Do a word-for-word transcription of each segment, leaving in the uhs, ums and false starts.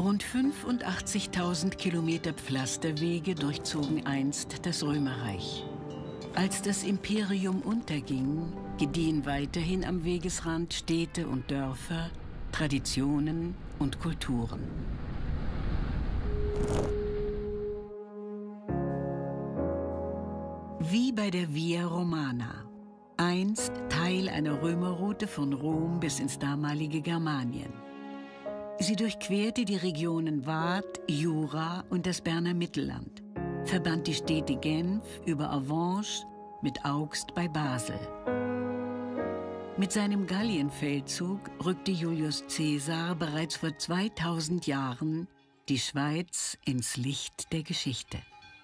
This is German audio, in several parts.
Rund fünfundachtzigtausend Kilometer Pflasterwege durchzogen einst das Römerreich. Als das Imperium unterging, gediehen weiterhin am Wegesrand Städte und Dörfer, Traditionen und Kulturen. Wie bei der Via Romana, einst Teil einer Römerroute von Rom bis ins damalige Germanien. Sie durchquerte die Regionen Waadt, Jura und das Berner Mittelland, verband die Städte Genf über Avenches mit Augst bei Basel. Mit seinem Gallienfeldzug rückte Julius Caesar bereits vor zweitausend Jahren die Schweiz ins Licht der Geschichte.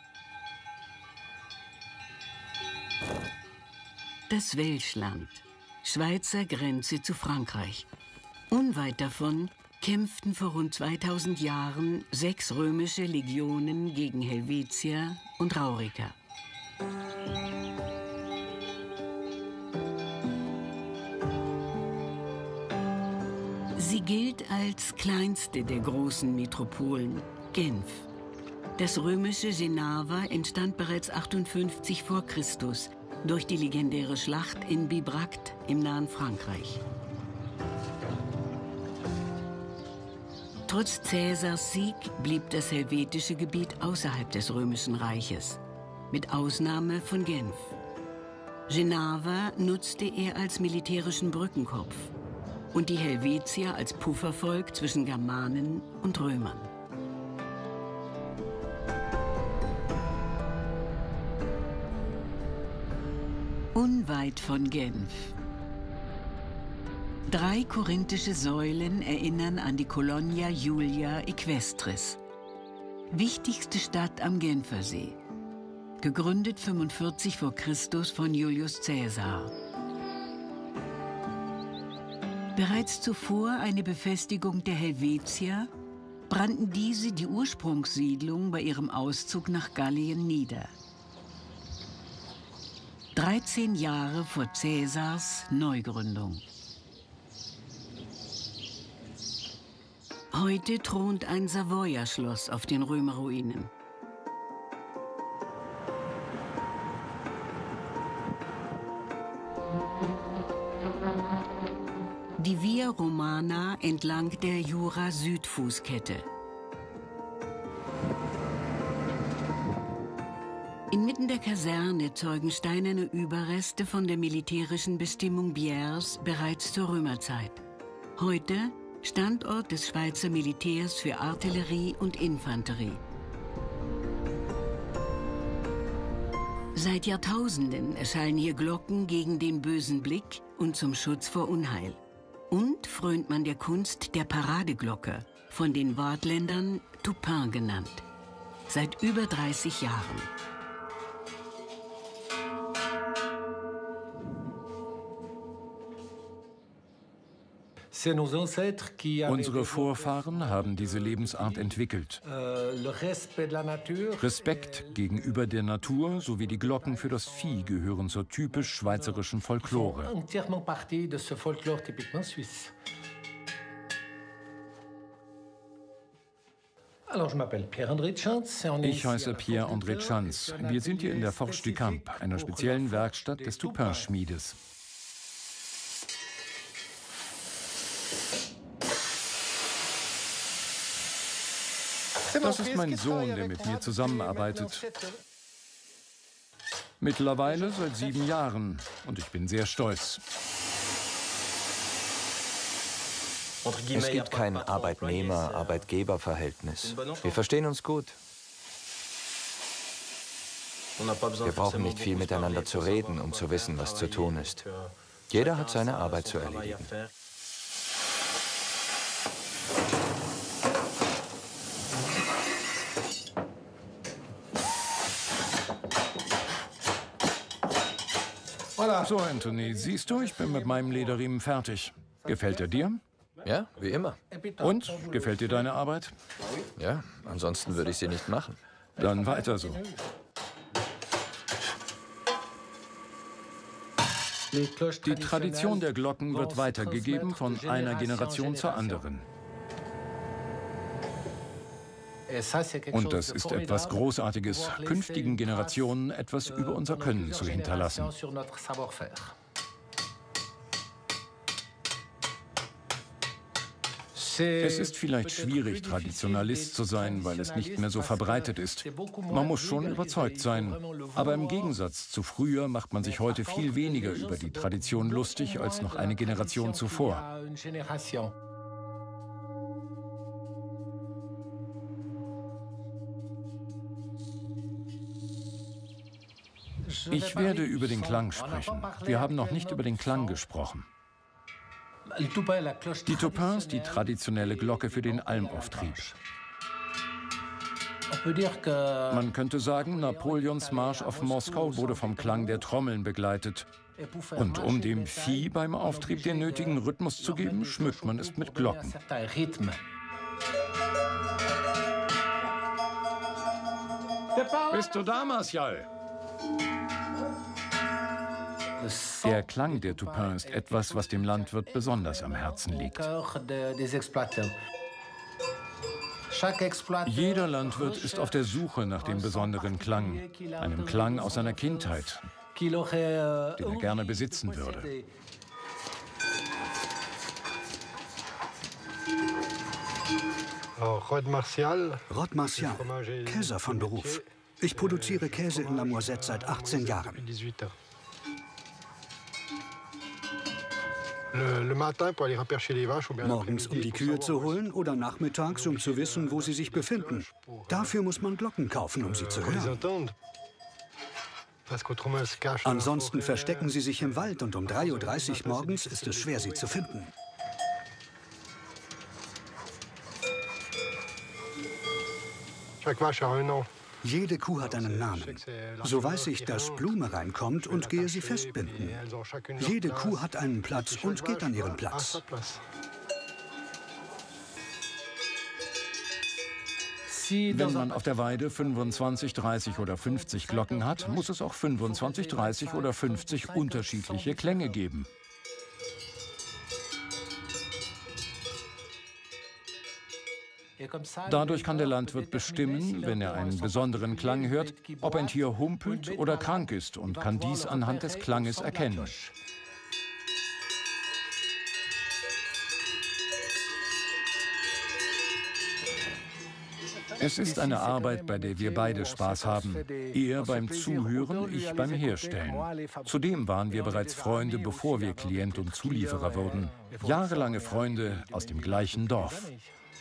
Das Welschland, Schweizer Grenze zu Frankreich. Unweit davon kämpften vor rund zweitausend Jahren sechs römische Legionen gegen Helvetier und Rauriker. Sie gilt als kleinste der großen Metropolen, Genf. Das römische Genava entstand bereits achtundfünfzig vor Christus durch die legendäre Schlacht in Bibracte im nahen Frankreich. Trotz Caesars Sieg blieb das helvetische Gebiet außerhalb des Römischen Reiches, mit Ausnahme von Genf. Genava nutzte er als militärischen Brückenkopf und die Helvetier als Puffervolk zwischen Germanen und Römern. Unweit von Genf. Drei korinthische Säulen erinnern an die Colonia Julia Equestris, wichtigste Stadt am Genfersee, gegründet fünfundvierzig vor Christus von Julius Caesar. Bereits zuvor eine Befestigung der Helvetier, brannten diese die Ursprungssiedlung bei ihrem Auszug nach Gallien nieder. dreizehn Jahre vor Caesars Neugründung. Heute thront ein Savoyer-Schloss auf den Römerruinen. Die Via Romana entlang der Jura-Südfußkette. Inmitten der Kaserne zeugen steinerne Überreste von der militärischen Bestimmung Biers bereits zur Römerzeit. Heute Standort des Schweizer Militärs für Artillerie und Infanterie. Seit Jahrtausenden erschallen hier Glocken gegen den bösen Blick und zum Schutz vor Unheil. Und frönt man der Kunst der Paradeglocke, von den Waadtländern Toupin genannt. Seit über dreißig Jahren. Unsere Vorfahren haben diese Lebensart entwickelt. Respekt gegenüber der Natur sowie die Glocken für das Vieh gehören zur typisch schweizerischen Folklore. Ich heiße Pierre-André Chans. Wir sind hier in der Forge du Camp, einer speziellen Werkstatt des Toupin-Schmiedes. Das ist mein Sohn, der mit mir zusammenarbeitet. Mittlerweile seit sieben Jahren und ich bin sehr stolz. Es gibt kein Arbeitnehmer-Arbeitgeber-Verhältnis. Wir verstehen uns gut. Wir brauchen nicht viel miteinander zu reden, um zu wissen, was zu tun ist. Jeder hat seine Arbeit zu erledigen. So, Anthony, siehst du, ich bin mit meinem Lederriemen fertig. Gefällt er dir? Ja, wie immer. Und? Gefällt dir deine Arbeit? Ja, ansonsten würde ich sie nicht machen. Dann weiter so. Die Tradition der Glocken wird weitergegeben von einer Generation zur anderen. Und das ist etwas Großartiges, künftigen Generationen etwas über unser Können zu hinterlassen. Es ist vielleicht schwierig, Traditionalist zu sein, weil es nicht mehr so verbreitet ist. Man muss schon überzeugt sein. Aber im Gegensatz zu früher macht man sich heute viel weniger über die Tradition lustig als noch eine Generation zuvor. Ich werde über den Klang sprechen. Wir haben noch nicht über den Klang gesprochen. Die Tupins, die traditionelle Glocke für den Almauftrieb. Man könnte sagen, Napoleons Marsch auf Moskau wurde vom Klang der Trommeln begleitet. Und um dem Vieh beim Auftrieb den nötigen Rhythmus zu geben, schmückt man es mit Glocken. Bist du da, Martial? Der Klang der Tupin ist etwas, was dem Landwirt besonders am Herzen liegt. Jeder Landwirt ist auf der Suche nach dem besonderen Klang, einem Klang aus seiner Kindheit, den er gerne besitzen würde. Rod Martial, Käser von Beruf. Ich produziere Käse in La Moisette seit achtzehn Jahren. Morgens, um die Kühe zu holen, oder nachmittags, um zu wissen, wo sie sich befinden. Dafür muss man Glocken kaufen, um sie zu hören. Ansonsten verstecken sie sich im Wald und um drei Uhr dreißig morgens ist es schwer, sie zu finden. Jede Kuh hat einen Namen. So weiß ich, dass Blume reinkommt und gehe sie festbinden. Jede Kuh hat einen Platz und geht an ihren Platz. Wenn man auf der Weide fünfundzwanzig, dreißig oder fünfzig Glocken hat, muss es auch fünfundzwanzig, dreißig oder fünfzig unterschiedliche Klänge geben. Dadurch kann der Landwirt bestimmen, wenn er einen besonderen Klang hört, ob ein Tier humpelt oder krank ist und kann dies anhand des Klanges erkennen. Es ist eine Arbeit, bei der wir beide Spaß haben. Er beim Zuhören, ich beim Herstellen. Zudem waren wir bereits Freunde, bevor wir Klient und Zulieferer wurden. Jahrelange Freunde aus dem gleichen Dorf.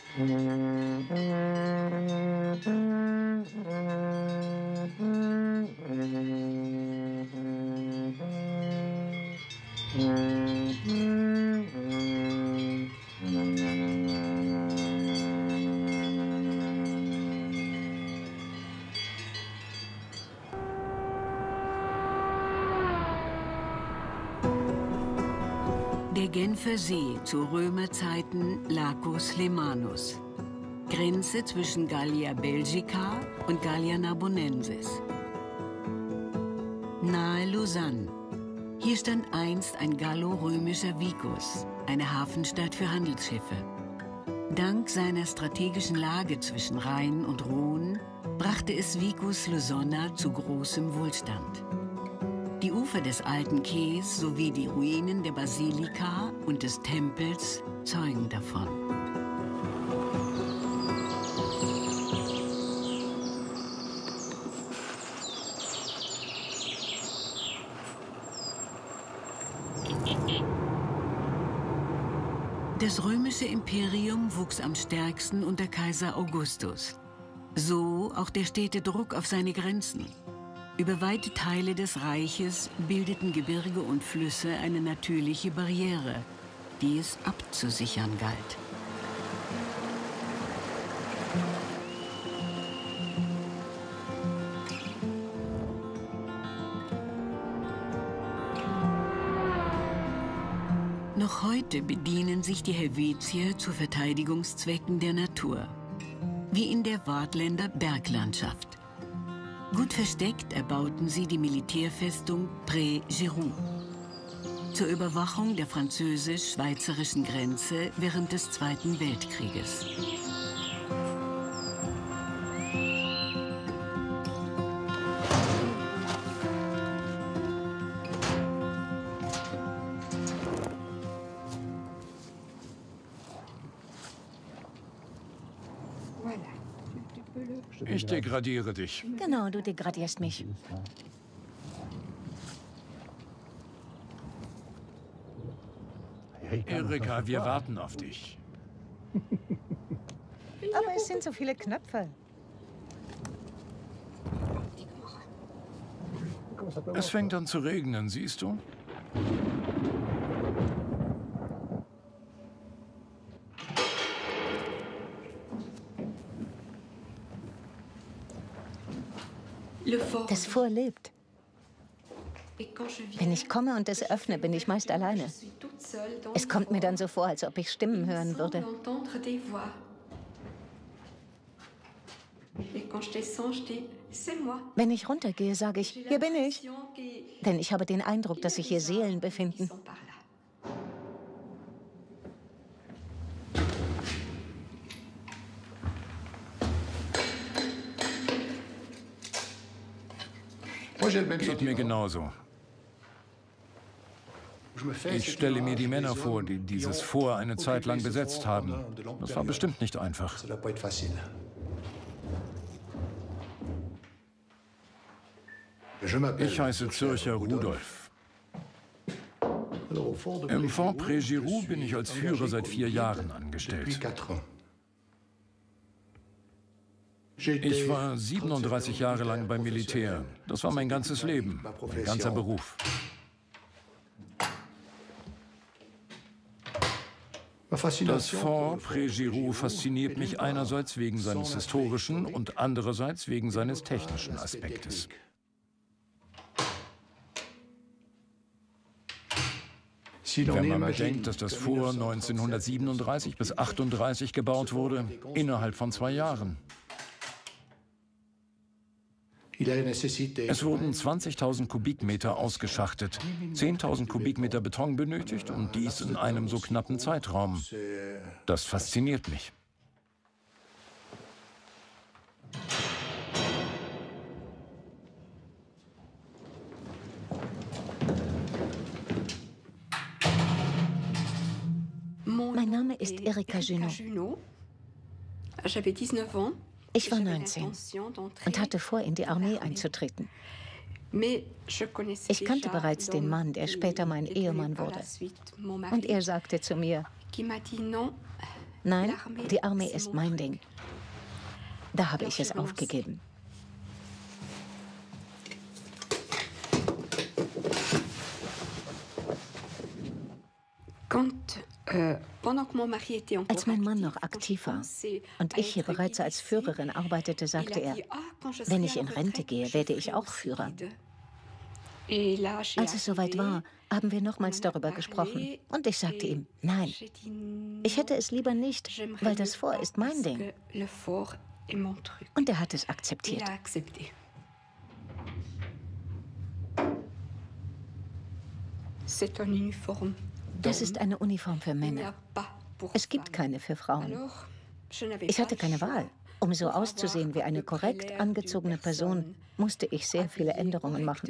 Der Genfer See, zu Römerzeiten Lacus Lemanus. Grenze zwischen Gallia Belgica und Gallia Narbonensis. Nahe Lausanne. Hier stand einst ein gallo-römischer vicus, eine Hafenstadt für Handelsschiffe. Dank seiner strategischen Lage zwischen Rhein und Rhône brachte es Vicus Lusonna zu großem Wohlstand. Die Ufer des alten Quais sowie die Ruinen der Basilika und des Tempels zeugen davon. Das römische Imperium wuchs am stärksten unter Kaiser Augustus. So auch der stete Druck auf seine Grenzen. Über weite Teile des Reiches bildeten Gebirge und Flüsse eine natürliche Barriere, die es abzusichern galt. Noch heute bedienen sich die Helvetier zu Verteidigungszwecken der Natur, wie in der Waadtländer Berglandschaft. Gut versteckt erbauten sie die Militärfestung Pré-Giroux zur Überwachung der französisch-schweizerischen Grenze während des Zweiten Weltkrieges. Ich degradiere dich. Genau, du degradierst mich. Erika, wir warten auf dich. Aber es sind so viele Knöpfe. Es fängt an zu regnen, siehst du? Das Fort lebt. Wenn ich komme und es öffne, bin ich meist alleine. Es kommt mir dann so vor, als ob ich Stimmen hören würde. Wenn ich runtergehe, sage ich, hier bin ich. Denn ich habe den Eindruck, dass sich hier Seelen befinden. Geht mir genauso. Ich stelle mir die Männer vor, die dieses Fort eine Zeit lang besetzt haben. Das war bestimmt nicht einfach. Ich heiße Zürcher Rudolf. Im Fort Pré-Giroux bin ich als Führer seit vier Jahren angestellt. Ich war siebenunddreißig Jahre lang beim Militär. Das war mein ganzes Leben, mein ganzer Beruf. Das Fort Pré-Giroux fasziniert mich einerseits wegen seines historischen und andererseits wegen seines technischen Aspektes. Wenn man bedenkt, dass das Fort neunzehnhundertsiebenunddreißig bis achtunddreißig gebaut wurde, innerhalb von zwei Jahren. Es wurden zwanzigtausend Kubikmeter ausgeschachtet, zehntausend Kubikmeter Beton benötigt und dies in einem so knappen Zeitraum. Das fasziniert mich. Mein Name ist Erika Junot. Ich war neunzehn und hatte vor, in die Armee einzutreten. Ich kannte bereits den Mann, der später mein Ehemann wurde. Und er sagte zu mir, nein, die Armee ist mein Ding. Da habe ich es aufgegeben. Als mein Mann noch aktiv war und ich hier bereits als Führerin arbeitete, sagte er, wenn ich in Rente gehe, werde ich auch Führer. Als es soweit war, haben wir nochmals darüber gesprochen. Und ich sagte ihm, nein, ich hätte es lieber nicht, weil das Fort ist mein Ding. Und er hat es akzeptiert. Das ist eine Uniform für Männer. Es gibt keine für Frauen. Ich hatte keine Wahl. Um so auszusehen wie eine korrekt angezogene Person, musste ich sehr viele Änderungen machen.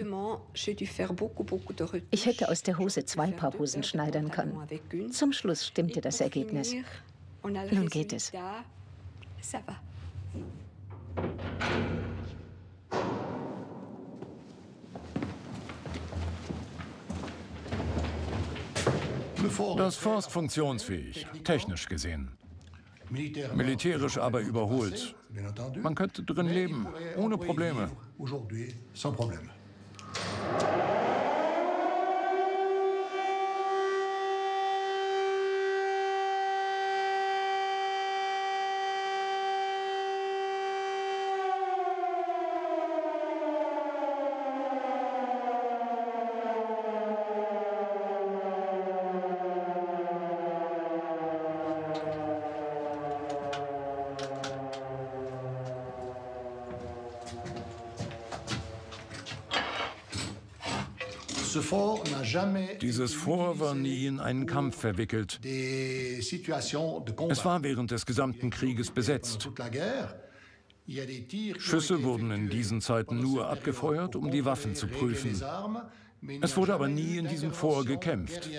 Ich hätte aus der Hose zwei Paar Hosen schneidern können. Zum Schluss stimmte das Ergebnis. Nun geht es. Das Fort ist funktionsfähig, technisch gesehen. Militärisch aber überholt. Man könnte drin leben, ohne Probleme. Dieses Fort war nie in einen Kampf verwickelt. Es war während des gesamten Krieges besetzt. Schüsse wurden in diesen Zeiten nur abgefeuert, um die Waffen zu prüfen. Es wurde aber nie in diesem Fort gekämpft.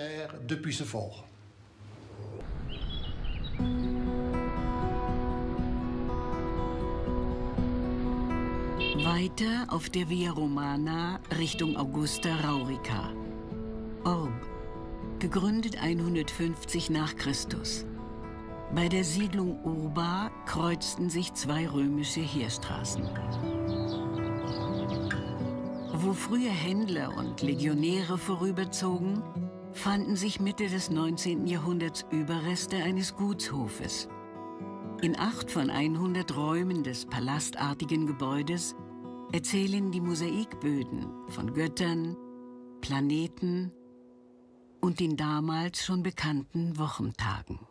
Weiter auf der Via Romana Richtung Augusta Raurica. Orb, gegründet hundertfünfzig nach Christus. Bei der Siedlung Urba kreuzten sich zwei römische Heerstraßen. Wo früher Händler und Legionäre vorüberzogen, fanden sich Mitte des neunzehnten Jahrhunderts Überreste eines Gutshofes. In acht von hundert Räumen des palastartigen Gebäudes erzählen die Mosaikböden von Göttern, Planeten und den damals schon bekannten Wochentagen.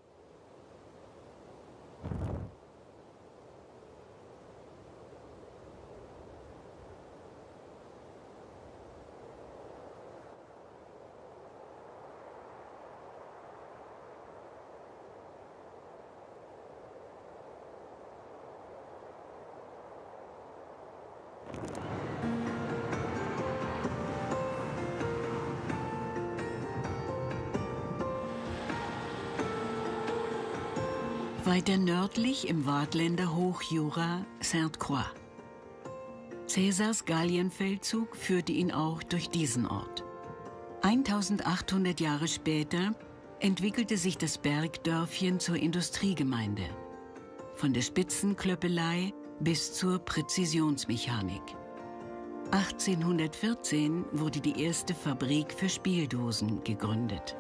Weiter nördlich im Wartländer Hochjura Sainte-Croix. Caesars Gallienfeldzug führte ihn auch durch diesen Ort. eintausendachthundert Jahre später entwickelte sich das Bergdörfchen zur Industriegemeinde. Von der Spitzenklöppelei bis zur Präzisionsmechanik. achtzehnhundertvierzehn wurde die erste Fabrik für Spieldosen gegründet.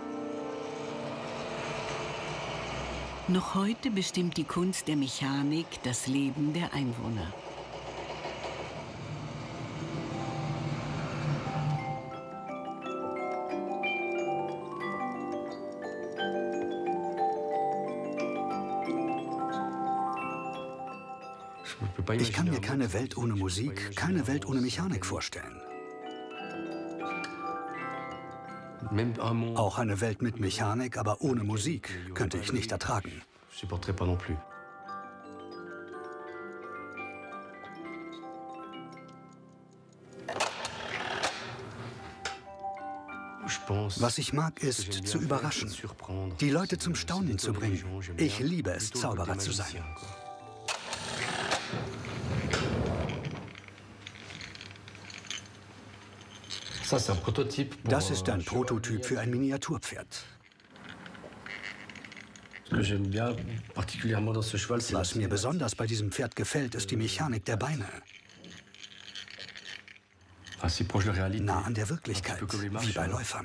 Noch heute bestimmt die Kunst der Mechanik das Leben der Einwohner. Ich kann mir keine Welt ohne Musik, keine Welt ohne Mechanik vorstellen. Auch eine Welt mit Mechanik, aber ohne Musik, könnte ich nicht ertragen. Was ich mag, ist zu überraschen, die Leute zum Staunen zu bringen. Ich liebe es, Zauberer zu sein. Das ist ein Prototyp für ein Miniaturpferd. Was mir besonders bei diesem Pferd gefällt, ist die Mechanik der Beine. Nah an der Wirklichkeit, wie bei Läufern.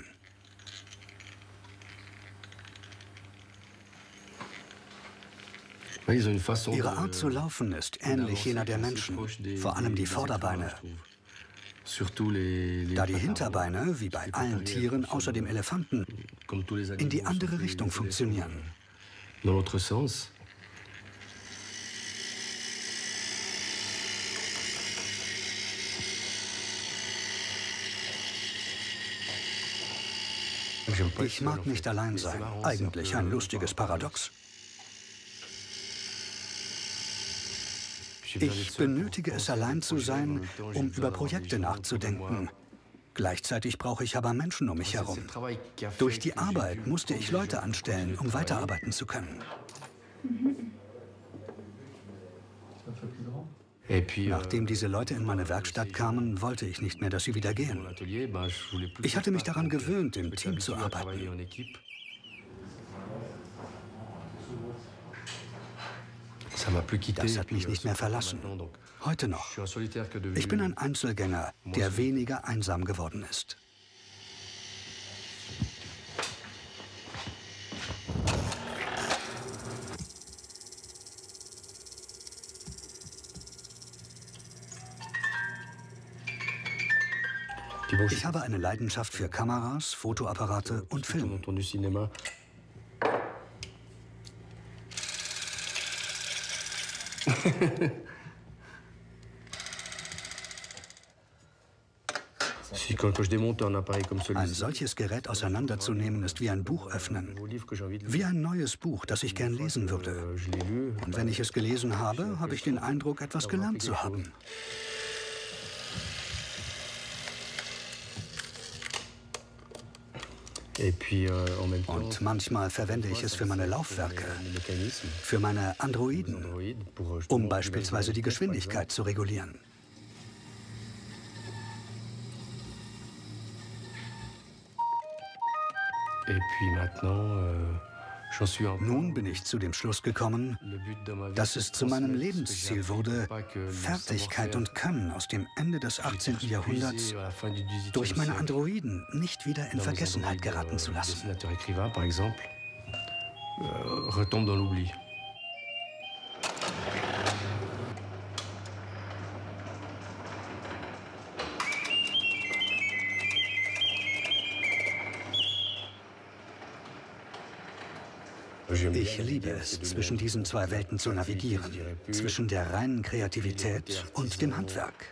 Ihre Art zu laufen ist ähnlich jener der Menschen, vor allem die Vorderbeine. Da die Hinterbeine, wie bei allen Tieren außer dem Elefanten, in die andere Richtung funktionieren. Ich mag nicht allein sein. Eigentlich ein lustiges Paradox. Ich benötige es, allein zu sein, um über Projekte nachzudenken. Gleichzeitig brauche ich aber Menschen um mich herum. Durch die Arbeit musste ich Leute anstellen, um weiterarbeiten zu können. Nachdem diese Leute in meine Werkstatt kamen, wollte ich nicht mehr, dass sie wieder gehen. Ich hatte mich daran gewöhnt, im Team zu arbeiten. Das hat mich nicht mehr verlassen. Heute noch. Ich bin ein Einzelgänger, der weniger einsam geworden ist. Ich habe eine Leidenschaft für Kameras, Fotoapparate und Film. Ein solches Gerät auseinanderzunehmen ist wie ein Buch öffnen. Wie ein neues Buch, das ich gern lesen würde. Und wenn ich es gelesen habe, habe ich den Eindruck, etwas gelernt zu haben. Und manchmal verwende ich es für meine Laufwerke, für meine Androiden, um beispielsweise die Geschwindigkeit zu regulieren. Nun bin ich zu dem Schluss gekommen, dass es zu meinem Lebensziel wurde, Fertigkeit und Können aus dem Ende des achtzehnten Jahrhunderts durch meine Androiden nicht wieder in Vergessenheit geraten zu lassen. Ich liebe es, zwischen diesen zwei Welten zu navigieren, zwischen der reinen Kreativität und dem Handwerk.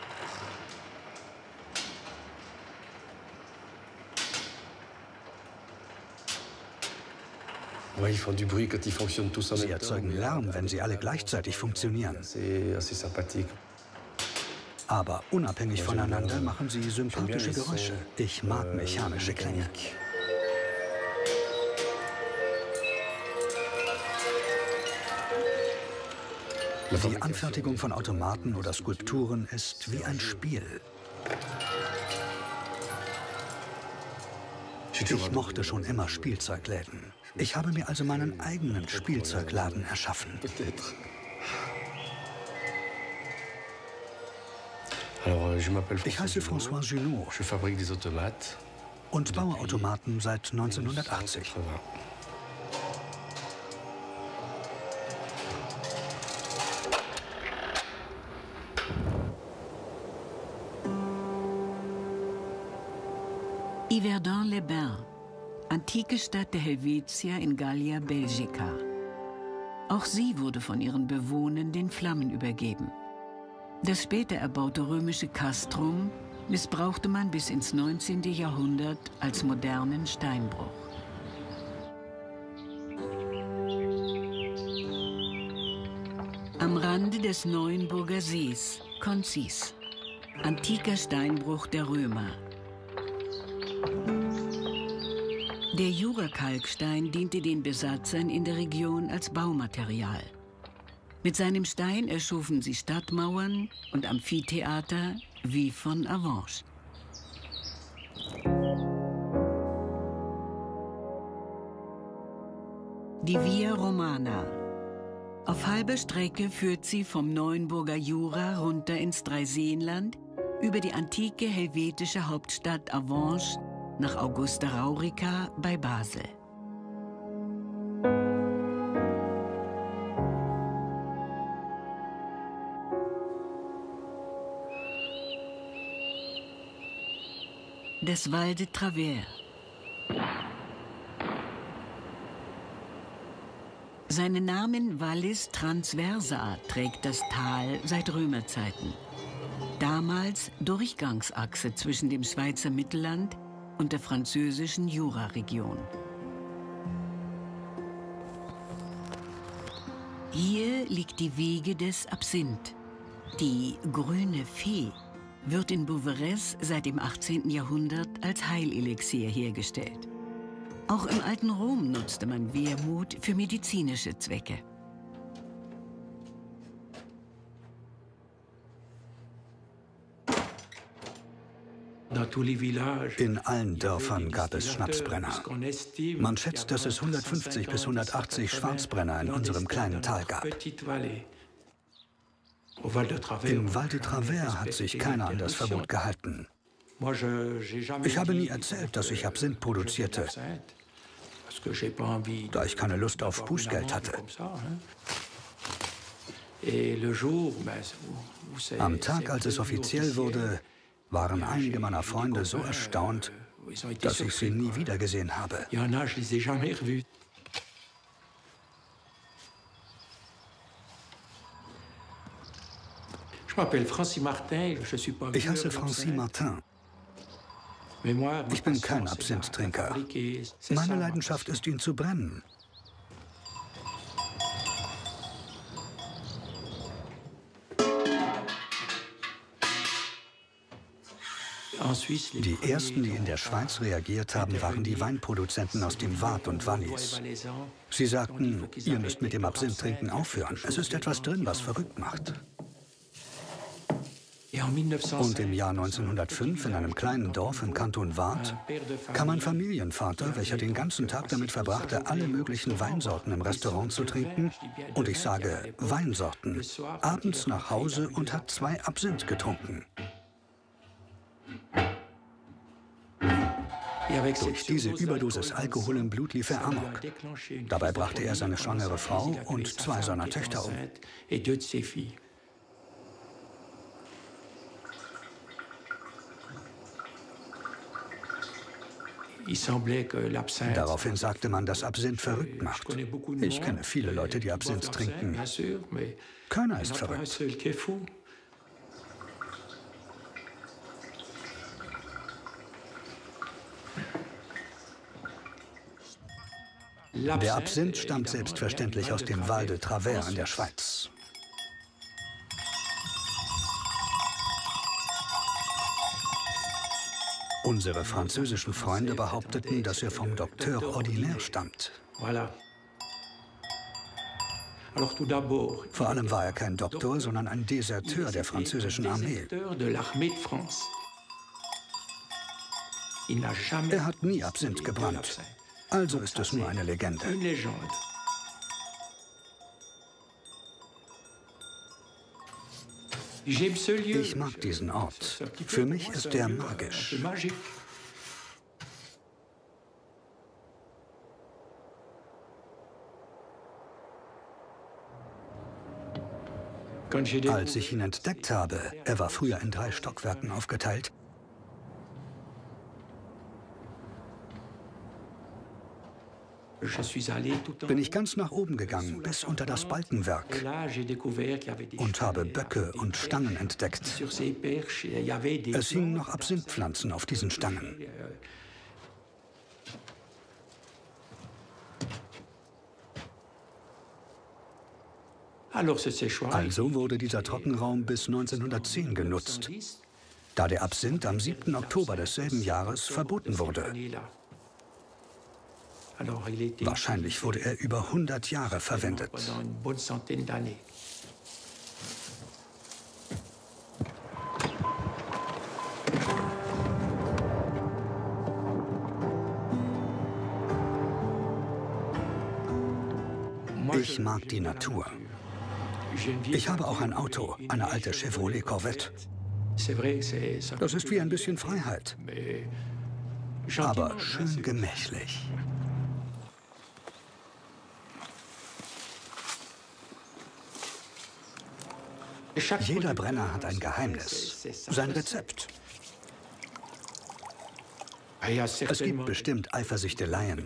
Sie erzeugen Lärm, wenn sie alle gleichzeitig funktionieren. Aber unabhängig voneinander machen sie sympathische Geräusche. Ich mag mechanische Klänge. Die Anfertigung von Automaten oder Skulpturen ist wie ein Spiel. Ich mochte schon immer Spielzeugläden. Ich habe mir also meinen eigenen Spielzeugladen erschaffen. Ich heiße François Junot und baue Automaten seit neunzehnhundertachtzig. Yverdon-les-Bains, antike Stadt der Helvetier in Gallia Belgica. Auch sie wurde von ihren Bewohnern den Flammen übergeben. Das später erbaute römische Castrum missbrauchte man bis ins neunzehnte Jahrhundert als modernen Steinbruch. Am Rande des Neuenburger Sees, Concis, antiker Steinbruch der Römer. Der Jura-Kalkstein diente den Besatzern in der Region als Baumaterial. Mit seinem Stein erschufen sie Stadtmauern und Amphitheater wie von Avenches. Die Via Romana. Auf halber Strecke führt sie vom Neuenburger Jura runter ins Dreiseenland über die antike helvetische Hauptstadt Avenches nach Augusta Raurica bei Basel. Das Val de Travers. Seinen Namen Vallis Transversa trägt das Tal seit Römerzeiten. Damals Durchgangsachse zwischen dem Schweizer Mittelland und der französischen Jura-Region. Hier liegt die Wiege des Absinth. Die grüne Fee wird in Beauvais seit dem achtzehnten Jahrhundert als Heilelixier hergestellt. Auch im alten Rom nutzte man Wermut für medizinische Zwecke. In allen Dörfern gab es Schnapsbrenner. Man schätzt, dass es hundertfünfzig bis hundertachtzig Schwarzbrenner in unserem kleinen Tal gab. Im Val de Travers hat sich keiner an das Verbot gehalten. Ich habe nie erzählt, dass ich Absinth produzierte, da ich keine Lust auf Bußgeld hatte. Am Tag, als es offiziell wurde, waren einige meiner Freunde so erstaunt, dass ich sie nie wiedergesehen habe. Ich heiße Francis Martin. Ich bin kein Absinth-Trinker. Meine Leidenschaft ist, ihn zu brennen. Die ersten, die in der Schweiz reagiert haben, waren die Weinproduzenten aus dem Waadt und Wallis. Sie sagten, ihr müsst mit dem Absinth-Trinken aufhören. Es ist etwas drin, was verrückt macht. Und im Jahr neunzehnhundertfünf in einem kleinen Dorf im Kanton Waadt kam ein Familienvater, welcher den ganzen Tag damit verbrachte, alle möglichen Weinsorten im Restaurant zu trinken. Und ich sage Weinsorten. Abends nach Hause und hat zwei Absinth getrunken. Durch diese Überdosis Alkohol im Blut lief er amok. Dabei brachte er seine schwangere Frau und zwei seiner Töchter um. Daraufhin sagte man, dass Absinth verrückt macht. Ich kenne viele Leute, die Absinth trinken. Keiner ist verrückt. Der Absinth stammt selbstverständlich aus dem Val de Travers in der Schweiz. Unsere französischen Freunde behaupteten, dass er vom Docteur Ordinaire stammt. Vor allem war er kein Doktor, sondern ein Deserteur der französischen Armee. Er hat nie Absinth gebrannt. Also ist es nur eine Legende. Ich mag diesen Ort. Für mich ist er magisch. Als ich ihn entdeckt habe, er war früher in drei Stockwerken aufgeteilt, bin ich ganz nach oben gegangen, bis unter das Balkenwerk, und habe Böcke und Stangen entdeckt. Es hingen noch Absinthpflanzen auf diesen Stangen. Also wurde dieser Trockenraum bis neunzehnhundertzehn genutzt, da der Absinth am siebten Oktober desselben Jahres verboten wurde. Wahrscheinlich wurde er über hundert Jahre verwendet. Ich mag die Natur. Ich habe auch ein Auto, eine alte Chevrolet Corvette. Das ist wie ein bisschen Freiheit, aber schön gemächlich. Jeder Brenner hat ein Geheimnis, sein Rezept. Es gibt bestimmt Eifersüchteleien.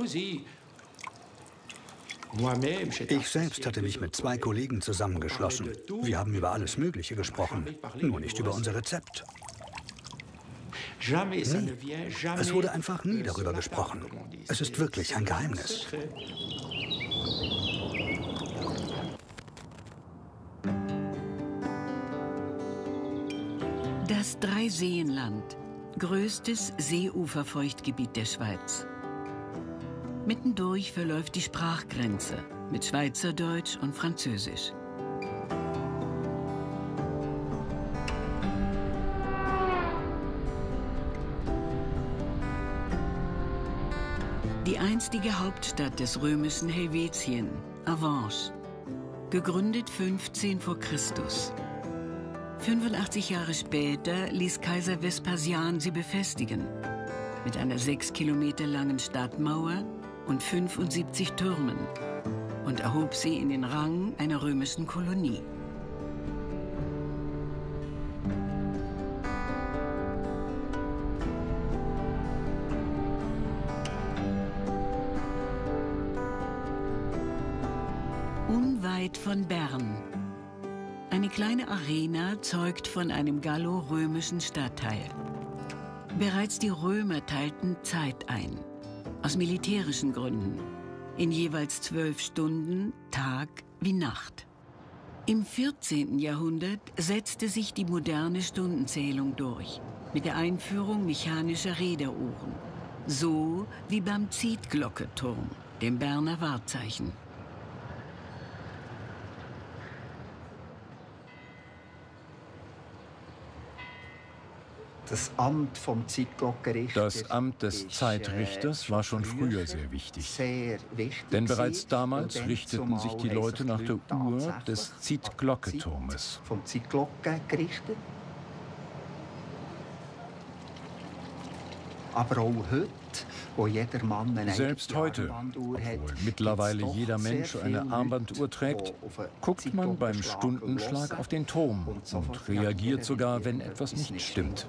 Ich selbst hatte mich mit zwei Kollegen zusammengeschlossen. Wir haben über alles Mögliche gesprochen, nur nicht über unser Rezept. Nie. Es wurde einfach nie darüber gesprochen. Es ist wirklich ein Geheimnis. Das Dreiseenland, größtes Seeuferfeuchtgebiet der Schweiz. Mittendurch verläuft die Sprachgrenze mit Schweizerdeutsch und Französisch. Die einstige Hauptstadt des römischen Helvetien, Avenches, gegründet fünfzehn vor Christus. fünfundachtzig Jahre später ließ Kaiser Vespasian sie befestigen, mit einer sechs Kilometer langen Stadtmauer und fünfundsiebzig Türmen, und erhob sie in den Rang einer römischen Kolonie. Unweit von Bern. Eine kleine Arena zeugt von einem gallo-römischen Stadtteil. Bereits die Römer teilten Zeit ein, aus militärischen Gründen, in jeweils zwölf Stunden, Tag wie Nacht. Im vierzehnten Jahrhundert setzte sich die moderne Stundenzählung durch. mit der Einführung mechanischer Räderuhren. So wie beim Zietglocketurm, dem Berner Wahrzeichen. Das Amt vom Zeitglockenrichter, das Amt des Zeitrichters war schon früher sehr wichtig. Denn bereits damals richteten sich die Leute nach der Uhr des Zietglocketurmes. Vom Zeitglocken gerichtet. Aber auch heute, wo jeder Mann eine Selbst heute, obwohl mittlerweile jeder Mensch eine Armbanduhr trägt, guckt man beim Stundenschlag auf den Turm und reagiert sogar, wenn etwas nicht stimmt.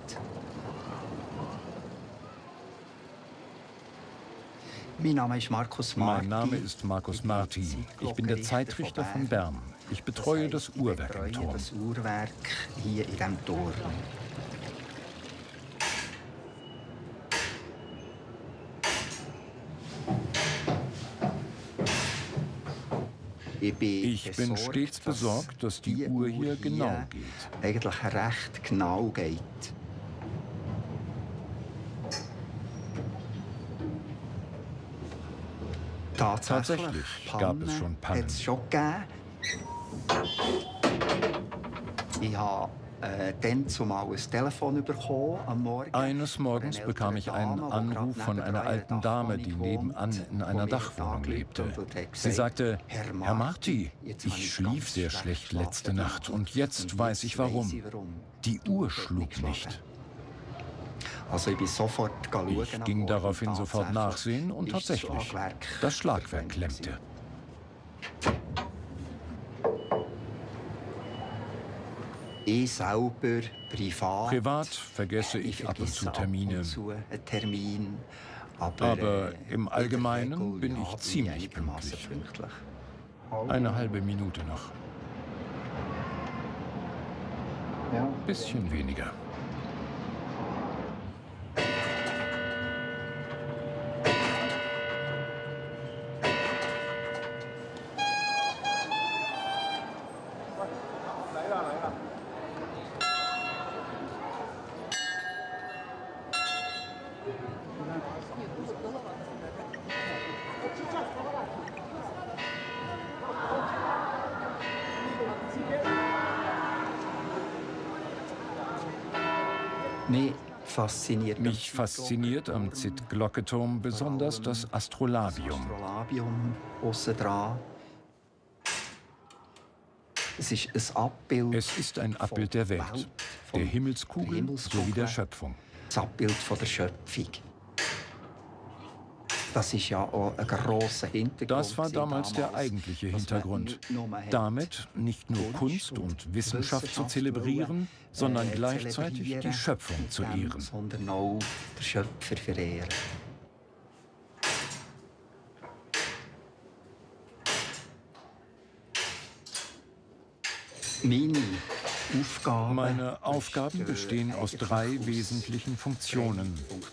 Mein Name ist Markus Marti. Mein Name ist Markus Marti. Ich bin der Zeitrichter von Bern. Ich betreue das Uhrwerk im Turm. Das Uhrwerk hier in diesem Turm. Ich bin stets besorgt, dass die Uhr hier genau geht. Eigentlich recht genau geht. Tatsächlich gab es schon Pannen. Hat's schon gegeben. Ich habe äh, dann zumal ein Telefon bekommen am Morgen. Eines Morgens bekam ich einen Anruf von einer alten Dame, die nebenan in einer Dachwohnung lebte. Sie sagte: Herr Marti, ich schlief sehr schlecht letzte Nacht und jetzt weiß ich warum. Die Uhr schlug nicht. Also ich bin sofort schauen, ich ging daraufhin sofort nachsehen und tatsächlich, das Schlagwerk klemmte. Ich selber, privat, privat vergesse ich, ich ab und zu Termine. Und zu einen Termin, aber, aber äh, im Allgemeinen bin ich ziemlich pünktlich. pünktlich. Eine halbe Minute noch. Ja. Bisschen weniger. Mich fasziniert, Mich fasziniert am Zietglocketurm besonders das Astrolabium. Astrolabium aussen dran. Es ist ein Abbild. Es ist ein Abbild der Welt, der Himmelskugel sowie der Schöpfung. Das Abbild von der Schöpfung. Das ist ja auch ein grosser Hintergrund. Das war damals der eigentliche Hintergrund. Damit nicht nur Kunst und Wissenschaft zu zelebrieren, sondern gleichzeitig die Schöpfung zu ehren. Sondern auch den Schöpfer verehren. Meine Aufgaben, Meine Aufgaben bestehen aus drei wesentlichen Funktionen.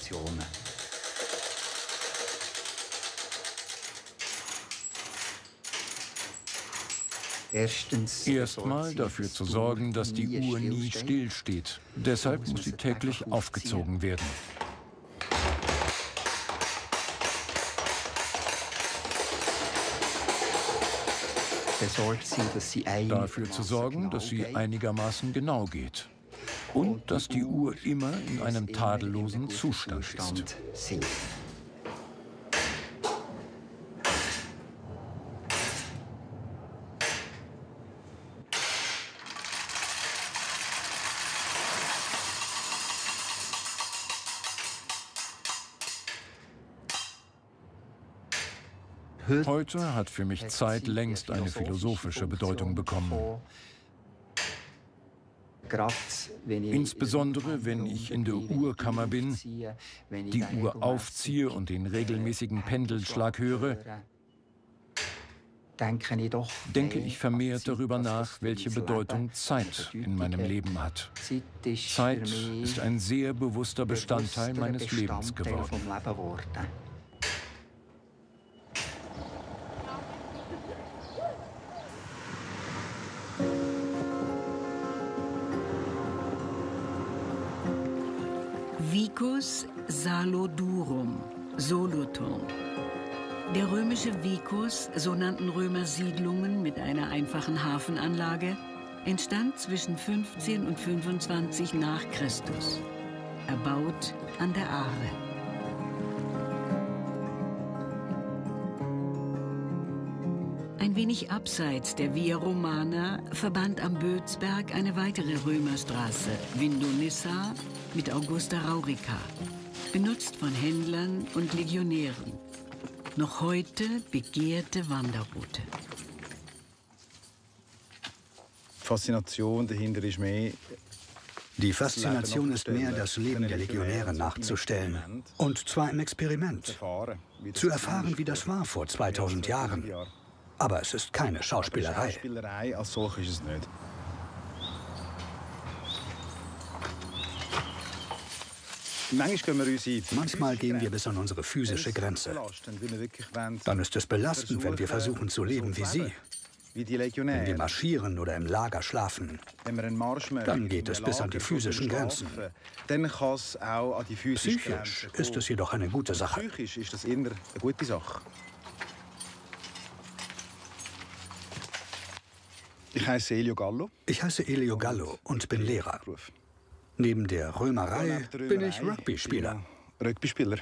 Erstmal dafür zu sorgen, dass die Uhr nie stillsteht. Deshalb muss sie täglich aufgezogen werden. Dafür zu sorgen, dass sie einigermaßen genau geht. Und dass die Uhr immer in einem tadellosen Zustand ist. Heute hat für mich Zeit längst eine philosophische Bedeutung bekommen. Insbesondere, wenn ich in der Uhrkammer bin, die Uhr aufziehe und den regelmäßigen Pendelschlag höre, denke ich vermehrt darüber nach, welche Bedeutung Zeit in meinem Leben hat. Zeit ist ein sehr bewusster Bestandteil meines Lebens geworden. Vicus Salodurum, Solothurn. Der römische Vicus, so nannten Römer Siedlungen mit einer einfachen Hafenanlage, entstand zwischen fünfzehn und fünfundzwanzig nach Christus, erbaut an der Aare. Ein wenig abseits der Via Romana verband am Bödsberg eine weitere Römerstraße, Vindonissa, mit Augusta Raurica, benutzt von Händlern und Legionären. Noch heute begehrte Wanderroute. Die Faszination dahinter ist mehr... Die Faszination ist mehr, das Leben der Legionäre nachzustellen. Und zwar im Experiment. Zu erfahren, wie das war vor zweitausend Jahren. Aber es ist keine Schauspielerei. Schauspielerei als solch ist es nicht. Manchmal gehen wir bis an unsere physische Grenze. Dann ist es belastend, wenn wir versuchen zu leben wie sie. Wenn wir marschieren oder im Lager schlafen, dann geht es bis an die physischen Grenzen. Psychisch ist es jedoch eine gute Sache. Psychisch ist das eher eine gute Sache. Ich heiße Elio Gallo. Ich heiße Elio Gallo und bin Lehrer. Neben der Römerei bin ich Rugby-Spieler. Rugby-Spieler.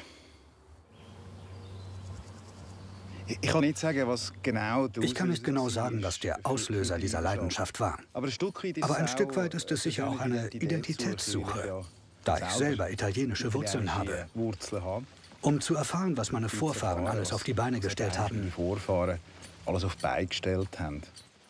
Ich kann nicht sagen, was genau... Ich kann nicht genau sagen, was der Auslöser dieser Leidenschaft war. Aber ein Stück weit ist es sicher auch eine Identitätssuche, da ich selber italienische Wurzeln habe. Um zu erfahren, was meine Vorfahren alles auf die Beine gestellt haben. Vorfahren alles auf die Beine gestellt haben.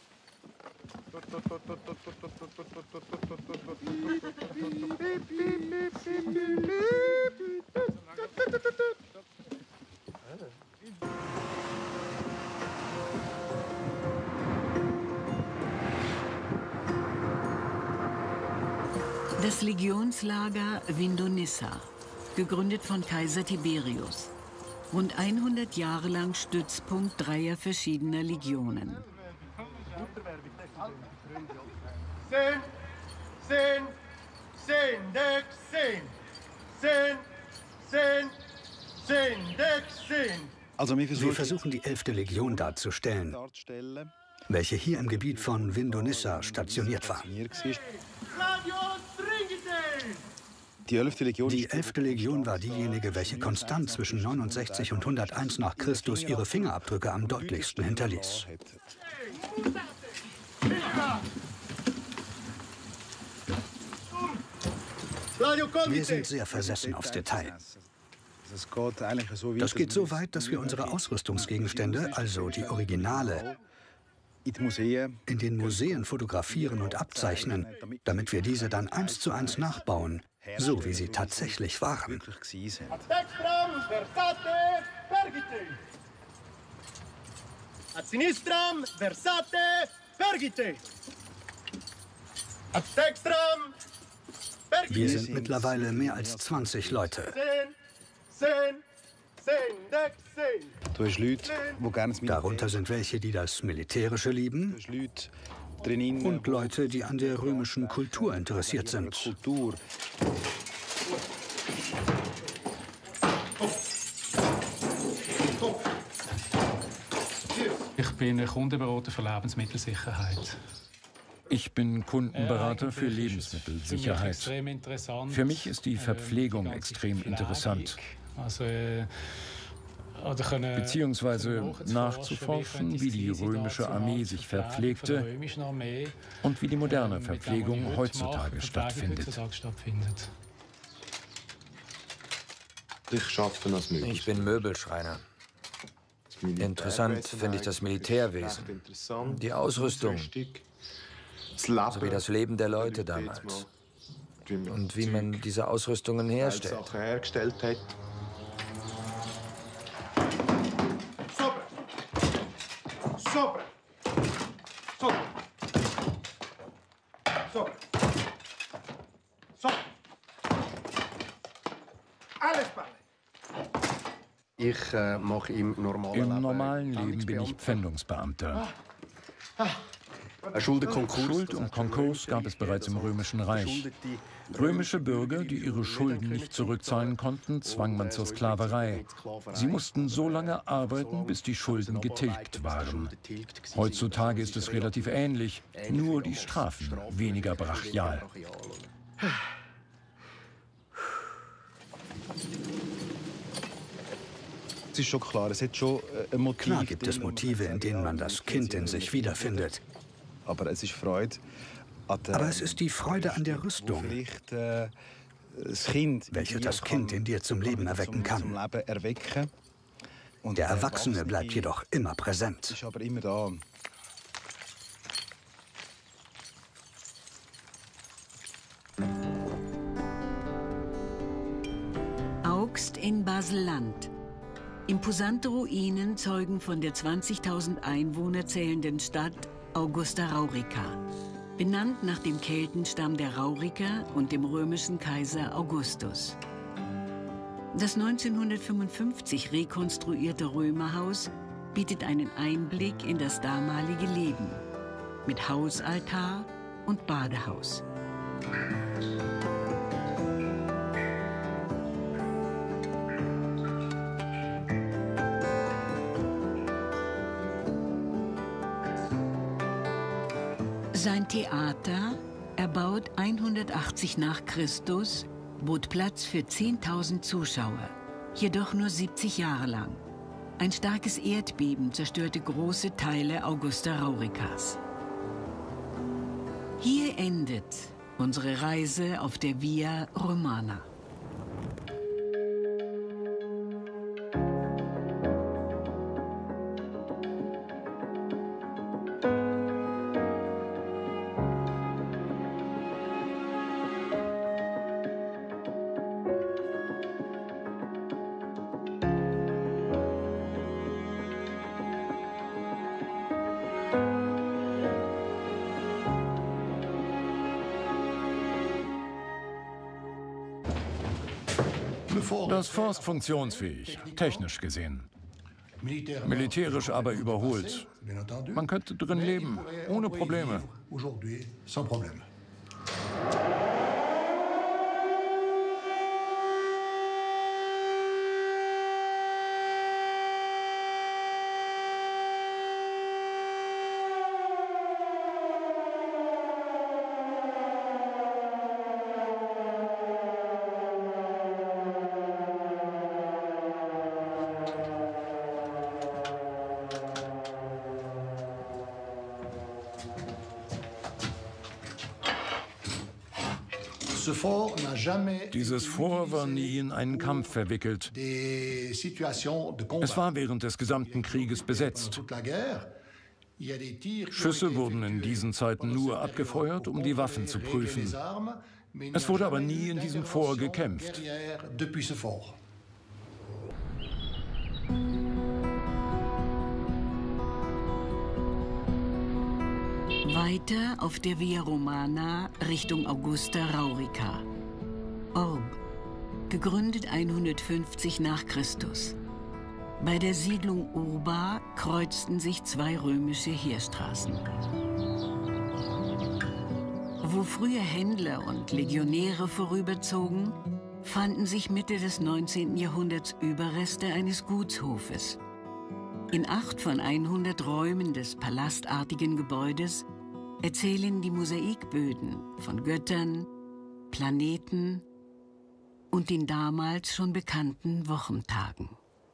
Das Legionslager Vindonissa, gegründet von Kaiser Tiberius. Rund hundert Jahre lang Stützpunkt dreier verschiedener Legionen. Zehn, zehn, zehn, Deck, zehn. Zehn, zehn, zehn, Deck, zehn. Also wir versuchen, die elfte Legion darzustellen, welche hier im Gebiet von Vindonissa stationiert war. Die elfte Legion, die elfte Legion war diejenige, welche konstant zwischen neunundsechzig und hunderteins nach Christus ihre Fingerabdrücke am deutlichsten hinterließ. Wir sind sehr versessen aufs Detail. Das geht so weit, dass wir unsere Ausrüstungsgegenstände, also die Originale, in den Museen fotografieren und abzeichnen, damit wir diese dann eins zu eins nachbauen, so wie sie tatsächlich waren. Ad sinistram, versate, pergite. Ad dextram, pergite. Wir sind mittlerweile mehr als zwanzig Leute. Darunter sind welche, die das Militärische lieben, und Leute, die an der römischen Kultur interessiert sind. Ich bin Kundenberater für Lebensmittelsicherheit. Ich bin Kundenberater für Lebensmittelsicherheit. Für mich ist die Verpflegung extrem interessant. Also, äh, beziehungsweise nachzuforschen, wie die römische Armee sich verpflegte und wie die moderne Verpflegung heutzutage stattfindet. Ich arbeite als Möbel. Ich bin Möbelschreiner. Interessant finde ich das Militärwesen, die Ausrüstung, sowie das Leben der Leute damals und wie man diese Ausrüstungen herstellt. Sopra. Sopra. Sopra. Sopra. Alle Spalle. Ich äh, mache im normalen Im normalen Leben bin ich Pfändungsbeamter. Ah. Schuld und Konkurs gab es bereits im Römischen Reich. Römische Bürger, die ihre Schulden nicht zurückzahlen konnten, zwang man zur Sklaverei. Sie mussten so lange arbeiten, bis die Schulden getilgt waren. Heutzutage ist es relativ ähnlich, nur die Strafen weniger brachial. Es ist schon klar, es hat schon ein Motiv. Klar gibt es Motive, in denen man das Kind in sich wiederfindet. Aber es ist Freude an der, Aber es ist die Freude an der Rüstung, vielleicht, äh, das Kind, welche das Kind in dir zum Leben erwecken kann. Zum Leben erwecken. Und der Erwachsene bleibt jedoch immer präsent. Ist aber immer da. Augst in Basel-Land. Imposante Ruinen zeugen von der zwanzigtausend Einwohner zählenden Stadt Augusta Raurica, benannt nach dem Keltenstamm der Rauriker und dem römischen Kaiser Augustus. Das neunzehnhundertfünfundfünfzig rekonstruierte Römerhaus bietet einen Einblick in das damalige Leben mit Hausaltar und Badehaus. Sein Theater, erbaut hundertachtzig nach Christus, bot Platz für zehntausend Zuschauer, jedoch nur siebzig Jahre lang. Ein starkes Erdbeben zerstörte große Teile Augusta Rauricas. Hier endet unsere Reise auf der Via Romana. Das Fort ist funktionsfähig, technisch gesehen. Militärisch aber überholt. Man könnte drin leben, ohne Probleme. Dieses Fort war nie in einen Kampf verwickelt. Es war während des gesamten Krieges besetzt. Schüsse wurden in diesen Zeiten nur abgefeuert, um die Waffen zu prüfen. Es wurde aber nie in diesem Fort gekämpft. Weiter auf der Via Romana Richtung Augusta Raurica. Orb, gegründet hundertfünfzig nach Christus. Bei der Siedlung Urba kreuzten sich zwei römische Heerstraßen. Wo früher Händler und Legionäre vorüberzogen, fanden sich Mitte des neunzehnten Jahrhunderts Überreste eines Gutshofes. In acht von hundert Räumen des palastartigen Gebäudes erzählen die Mosaikböden von Göttern, Planeten und den damals schon bekannten Wochentagen.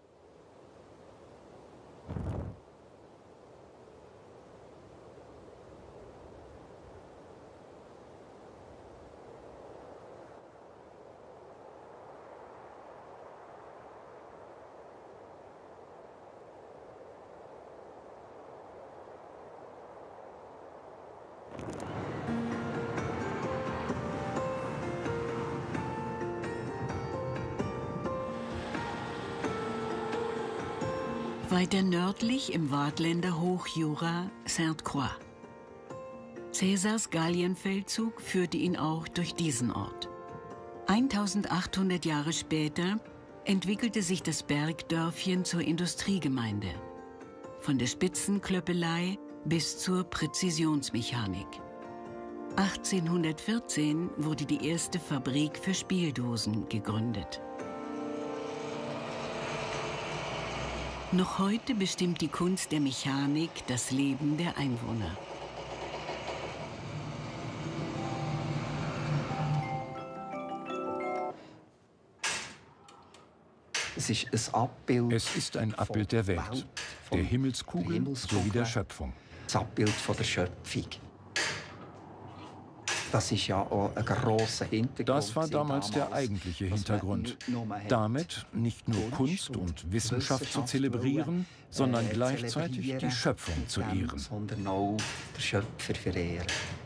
Weiter nördlich im Waadtländer Hochjura Sainte-Croix. Caesars Gallienfeldzug führte ihn auch durch diesen Ort. eintausendachthundert Jahre später entwickelte sich das Bergdörfchen zur Industriegemeinde. Von der Spitzenklöppelei bis zur Präzisionsmechanik. achtzehnhundertvierzehn wurde die erste Fabrik für Spieldosen gegründet. Noch heute bestimmt die Kunst der Mechanik das Leben der Einwohner. Es ist ein Abbild, es ist ein Abbild der Welt, der Himmelskugel sowie der Schöpfung. Das Abbild von der Schöpfung. Das ist ja auch ein grosser Hintergrund. Das war damals der eigentliche Hintergrund. Damit nicht nur Kunst und Wissenschaft zu zelebrieren, sondern gleichzeitig die Schöpfung zu ehren. Sondern auch den Schöpfer verehren.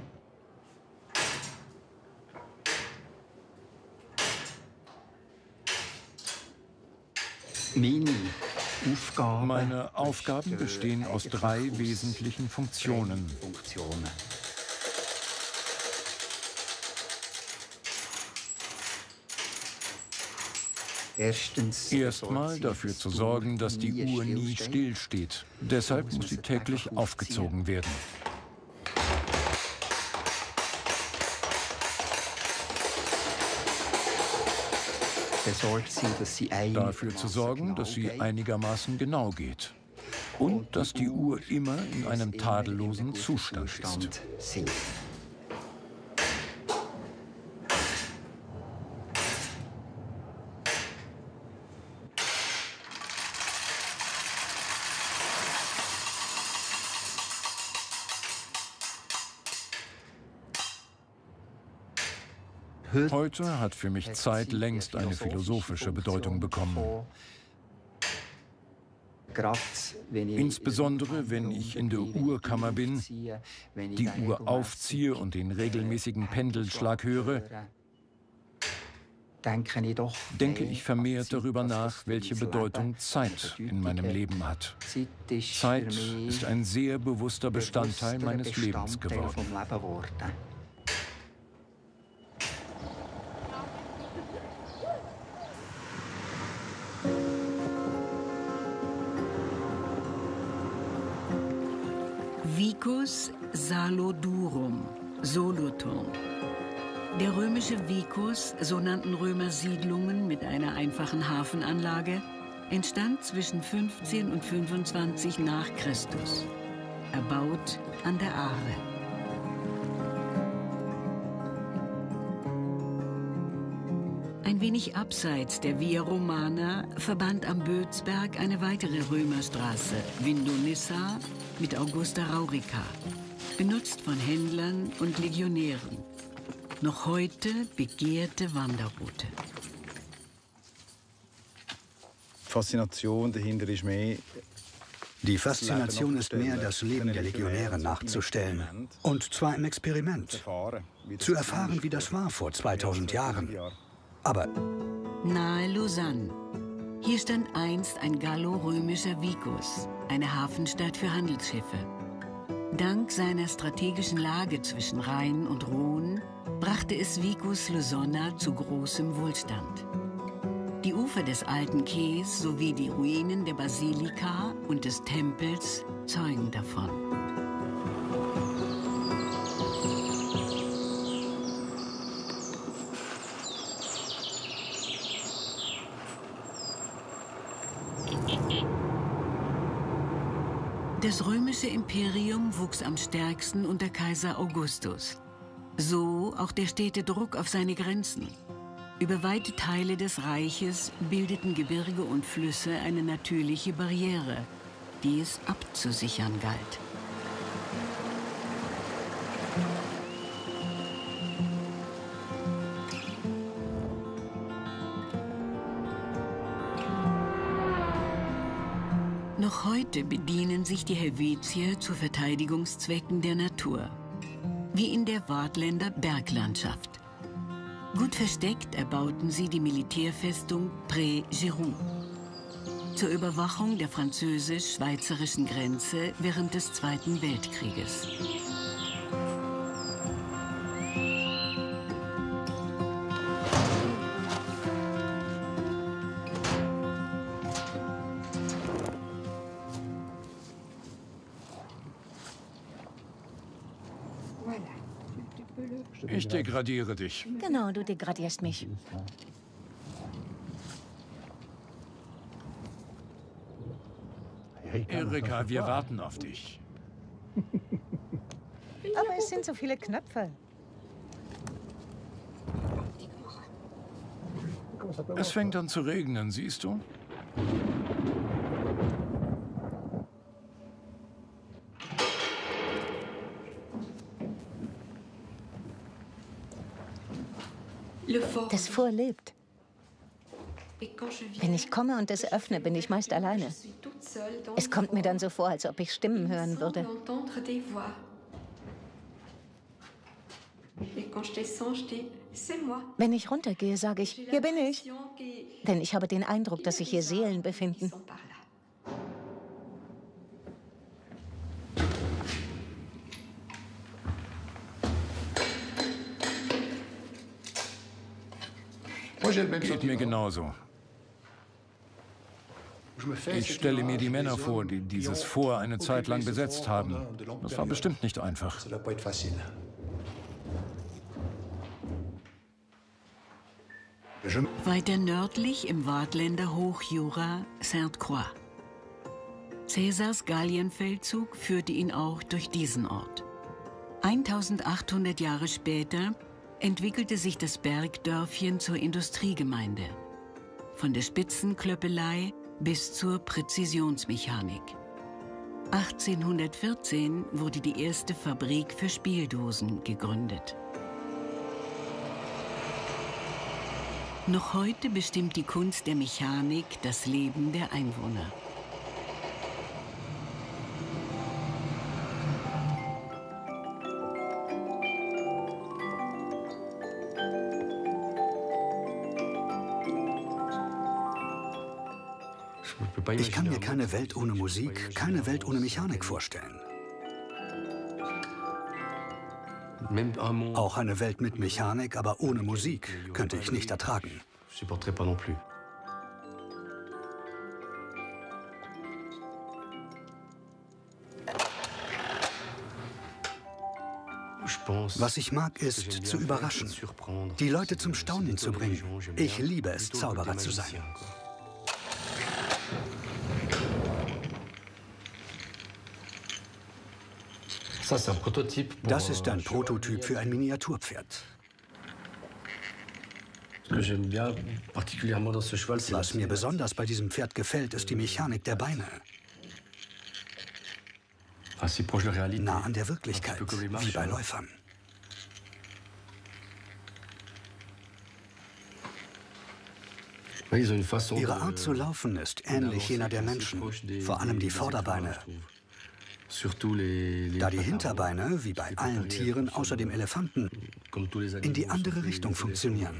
Meine Aufgaben, Meine Aufgaben bestehen aus drei wesentlichen Funktionen. Erstmal dafür zu sorgen, dass die Uhr nie stillsteht. Deshalb muss sie täglich aufgezogen werden. Dafür zu sorgen, dass sie einigermaßen genau geht. Und dass die Uhr immer in einem tadellosen Zustand ist. Heute hat für mich Zeit längst eine philosophische Bedeutung bekommen. Insbesondere, wenn ich in der Uhrkammer bin, die Uhr aufziehe und den regelmäßigen Pendelschlag höre, denke ich vermehrt darüber nach, welche Bedeutung Zeit in meinem Leben hat. Zeit ist ein sehr bewusster Bestandteil meines Lebens geworden. Vicus Salodurum, Solothurn. Der römische Vicus, so nannten Römer Siedlungen mit einer einfachen Hafenanlage, entstand zwischen fünfzehn und fünfundzwanzig nach Christus, erbaut an der Aare. Ein wenig abseits der Via Romana verband am Bödsberg eine weitere Römerstraße, Vindonissa, mit Augusta Raurica, benutzt von Händlern und Legionären. Noch heute begehrte Wanderroute. Die Faszination dahinter ist mehr... Die Faszination ist mehr, das Leben der Legionäre nachzustellen. Und zwar im Experiment. Zu erfahren, wie das war vor zweitausend Jahren. Aber... Nahe Lausanne. Hier stand einst ein gallo-römischer Vicus, eine Hafenstadt für Handelsschiffe. Dank seiner strategischen Lage zwischen Rhein und Rhône brachte es Vicus Lusonna zu großem Wohlstand. Die Ufer des alten Quais sowie die Ruinen der Basilika und des Tempels zeugen davon. Das römische Imperium wuchs am stärksten unter Kaiser Augustus. So auch der stete Druck auf seine Grenzen. Über weite Teile des Reiches bildeten Gebirge und Flüsse eine natürliche Barriere, die es abzusichern galt. Noch heute bedienen sich die Helvetier zu Verteidigungszwecken der Natur, wie in der Waadtländer Berglandschaft. Gut versteckt erbauten sie die Militärfestung Pré-Giroux zur Überwachung der französisch-schweizerischen Grenze während des Zweiten Weltkrieges. Ich degradiere dich. Genau, du degradierst mich. Erika, wir warten auf dich. Aber es sind so viele Knöpfe. Es fängt an zu regnen, siehst du? Das Fort lebt. Wenn ich komme und es öffne, bin ich meist alleine. Es kommt mir dann so vor, als ob ich Stimmen hören würde. Wenn ich runtergehe, sage ich, hier bin ich. Denn ich habe den Eindruck, dass sich hier Seelen befinden. Geht mir genauso. Ich stelle mir die Männer vor, die dieses Fort eine Zeit lang besetzt haben. Das war bestimmt nicht einfach. Weiter nördlich im Waadtländer Hochjura Sainte-Croix. Cäsars Gallienfeldzug führte ihn auch durch diesen Ort. eintausendachthundert Jahre später entwickelte sich das Bergdörfchen zur Industriegemeinde. Von der Spitzenklöppelei bis zur Präzisionsmechanik. achtzehnhundertvierzehn wurde die erste Fabrik für Spieldosen gegründet. Noch heute bestimmt die Kunst der Mechanik das Leben der Einwohner. Ich kann mir keine Welt ohne Musik, keine Welt ohne Mechanik vorstellen. Auch eine Welt mit Mechanik, aber ohne Musik, könnte ich nicht ertragen. Was ich mag, ist zu überraschen, die Leute zum Staunen zu bringen. Ich liebe es, Zauberer zu sein. Das ist ein Prototyp für ein Miniaturpferd. Was mir besonders bei diesem Pferd gefällt, ist die Mechanik der Beine. Nah an der Wirklichkeit, wie bei Läufern. Ihre Art zu laufen ist ähnlich jener der Menschen, vor allem die Vorderbeine. Da die Hinterbeine, wie bei allen Tieren außer dem Elefanten, in die andere Richtung funktionieren.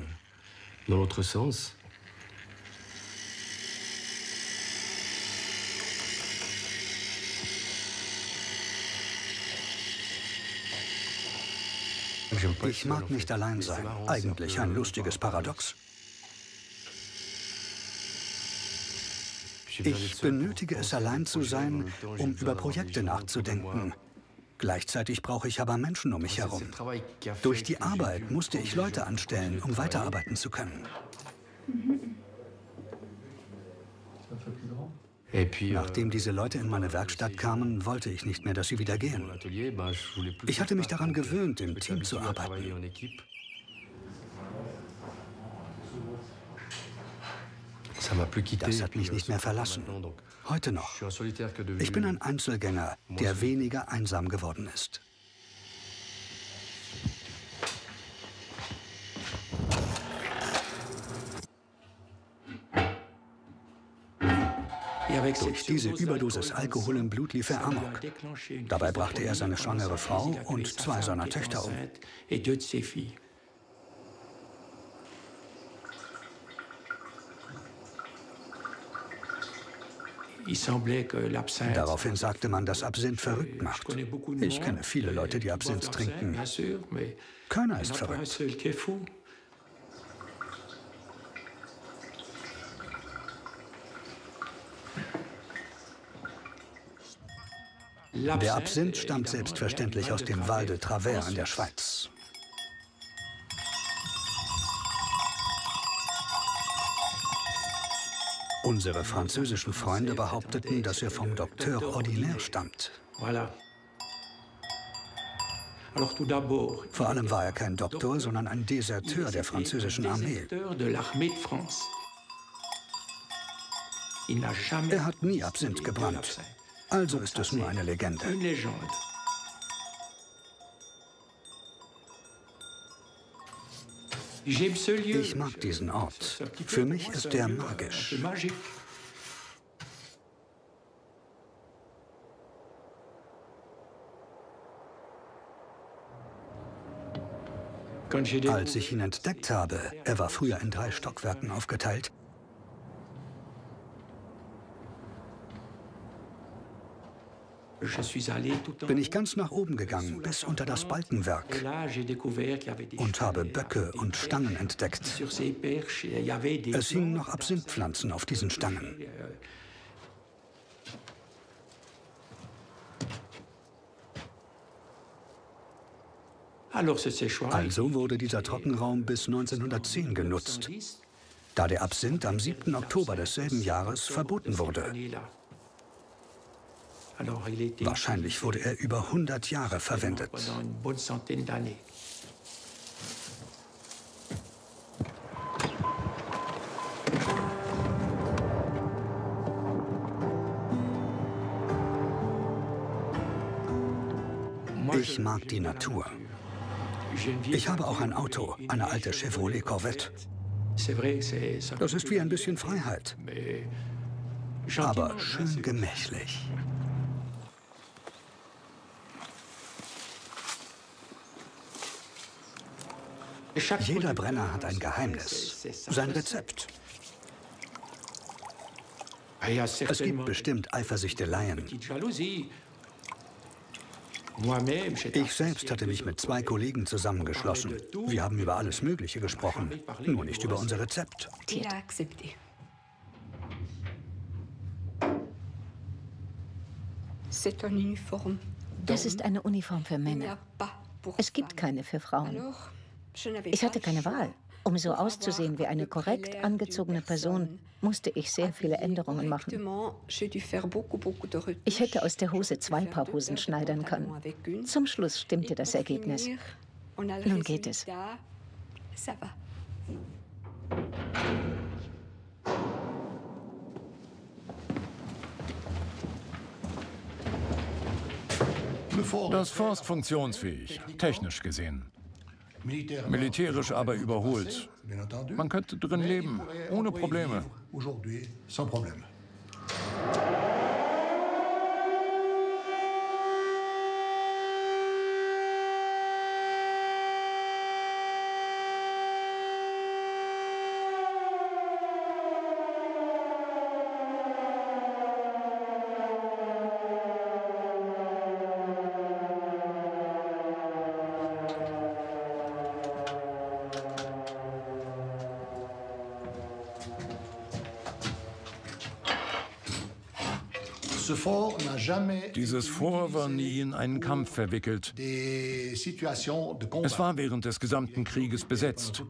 Ich mag nicht allein sein. Eigentlich ein lustiges Paradox. Ich benötige es, allein zu sein, um über Projekte nachzudenken. Gleichzeitig brauche ich aber Menschen um mich herum. Durch die Arbeit musste ich Leute anstellen, um weiterarbeiten zu können. Nachdem diese Leute in meine Werkstatt kamen, wollte ich nicht mehr, dass sie wieder gehen. Ich hatte mich daran gewöhnt, im Team zu arbeiten. Das hat mich nicht mehr verlassen. Heute noch. Ich bin ein Einzelgänger, der weniger einsam geworden ist. Durch diese Überdosis Alkohol im Blut lief er amok. Dabei brachte er seine schwangere Frau und zwei seiner Töchter um. Daraufhin sagte man, dass Absinth verrückt macht. Ich kenne viele Leute, die Absinth trinken. Keiner ist verrückt. Der Absinth stammt selbstverständlich aus dem Val de Travers in der Schweiz. Unsere französischen Freunde behaupteten, dass er vom Docteur Ordinaire stammt. Vor allem war er kein Doktor, sondern ein Deserteur der französischen Armee. Er hat nie Absinth gebrannt. Also ist es nur eine Legende. Ich mag diesen Ort. Für mich ist er magisch. Als ich ihn entdeckt habe, er war früher in drei Stockwerken aufgeteilt, bin ich ganz nach oben gegangen, bis unter das Balkenwerk, und habe Böcke und Stangen entdeckt. Es hingen noch Absinthpflanzen auf diesen Stangen. Also wurde dieser Trockenraum bis neunzehnhundertzehn genutzt, da der Absinth am siebten Oktober desselben Jahres verboten wurde. Wahrscheinlich wurde er über hundert Jahre verwendet. Ich mag die Natur. Ich habe auch ein Auto, eine alte Chevrolet Corvette. Das ist wie ein bisschen Freiheit, aber schön gemächlich. Jeder Brenner hat ein Geheimnis, sein Rezept. Es gibt bestimmt Eifersüchteleien. Ich selbst hatte mich mit zwei Kollegen zusammengeschlossen. Wir haben über alles Mögliche gesprochen, nur nicht über unser Rezept. Das ist eine Uniform für Männer. Es gibt keine für Frauen. Ich hatte keine Wahl. Um so auszusehen wie eine korrekt angezogene Person, musste ich sehr viele Änderungen machen. Ich hätte aus der Hose zwei Paar Hosen schneidern können. Zum Schluss stimmte das Ergebnis. Nun geht es. Das Fort ist funktionsfähig, technisch gesehen. Militärisch aber überholt. Man könnte drin leben, ohne Probleme. Dieses Fort war nie in einen Kampf verwickelt. Es war während des gesamten Krieges besetzt.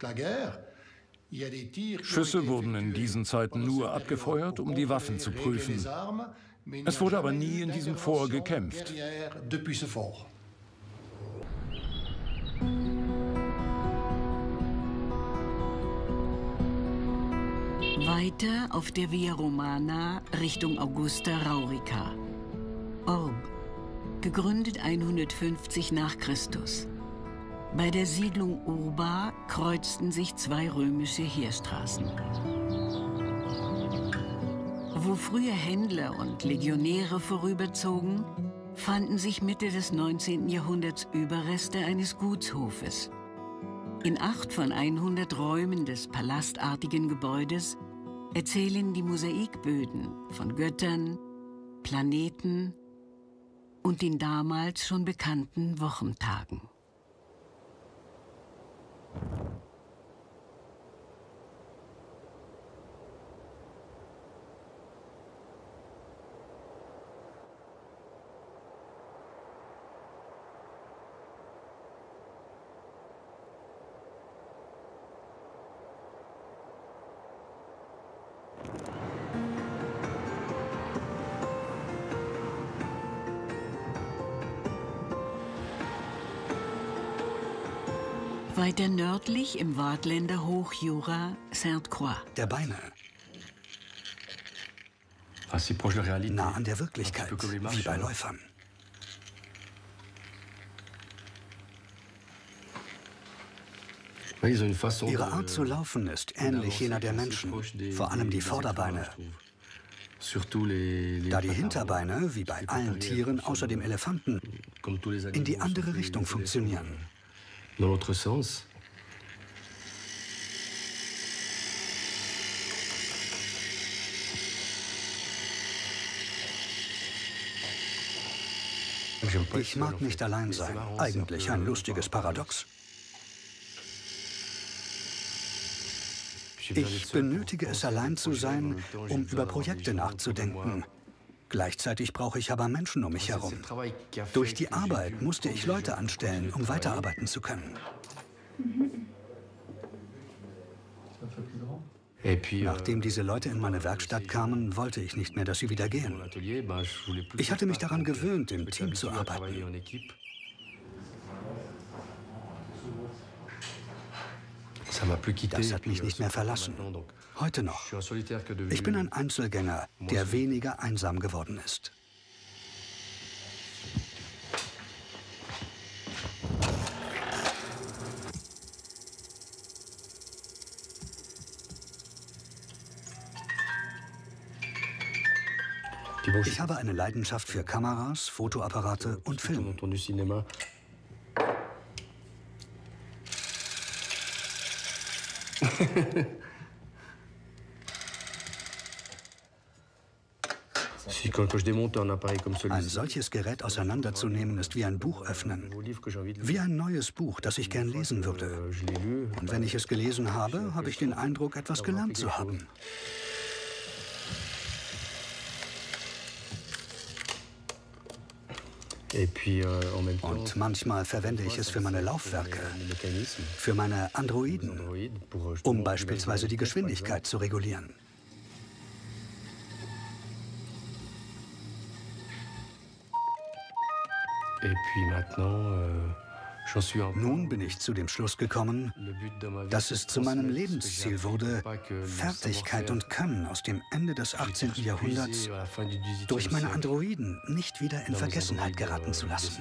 Schüsse wurden in diesen Zeiten nur abgefeuert, um die Waffen zu prüfen. Es wurde aber nie in diesem Fort gekämpft. Weiter auf der Via Romana Richtung Augusta Raurica. Orb, gegründet hundertfünfzig nach Christus. Bei der Siedlung Urba kreuzten sich zwei römische Heerstraßen. Wo früher Händler und Legionäre vorüberzogen, fanden sich Mitte des neunzehnten Jahrhunderts Überreste eines Gutshofes. In acht von hundert Räumen des palastartigen Gebäudes erzählen die Mosaikböden von Göttern, Planeten und den damals schon bekannten Wochentagen. Weiter nördlich im Waadtländer Hochjura Sainte-Croix. Der Beine. Nah an der Wirklichkeit, wie bei Läufern. Ihre Art zu laufen ist ähnlich jener der Menschen, vor allem die Vorderbeine. Da die Hinterbeine, wie bei allen Tieren außer dem Elefanten, in die andere Richtung funktionieren. Ich mag nicht allein sein. Eigentlich ein lustiges Paradox. Ich benötige es, allein zu sein, um über Projekte nachzudenken. Gleichzeitig brauche ich aber Menschen um mich herum. Durch die Arbeit musste ich Leute anstellen, um weiterarbeiten zu können. Nachdem diese Leute in meine Werkstatt kamen, wollte ich nicht mehr, dass sie wieder gehen. Ich hatte mich daran gewöhnt, im Team zu arbeiten. Das hat mich nicht mehr verlassen. Heute noch. Ich bin ein Einzelgänger, der weniger einsam geworden ist. Ich habe eine Leidenschaft für Kameras, Fotoapparate und Film. Ein solches Gerät auseinanderzunehmen ist wie ein Buch öffnen. Wie ein neues Buch, das ich gern lesen würde. Und wenn ich es gelesen habe, habe ich den Eindruck, etwas gelernt zu haben. Und manchmal verwende ich es für meine Laufwerke, für meine Androiden, um beispielsweise die Geschwindigkeit zu regulieren. Nun bin ich zu dem Schluss gekommen, dass es zu meinem Lebensziel wurde, Fertigkeit und Können aus dem Ende des achtzehnten Jahrhunderts durch meine Androiden nicht wieder in Vergessenheit geraten zu lassen.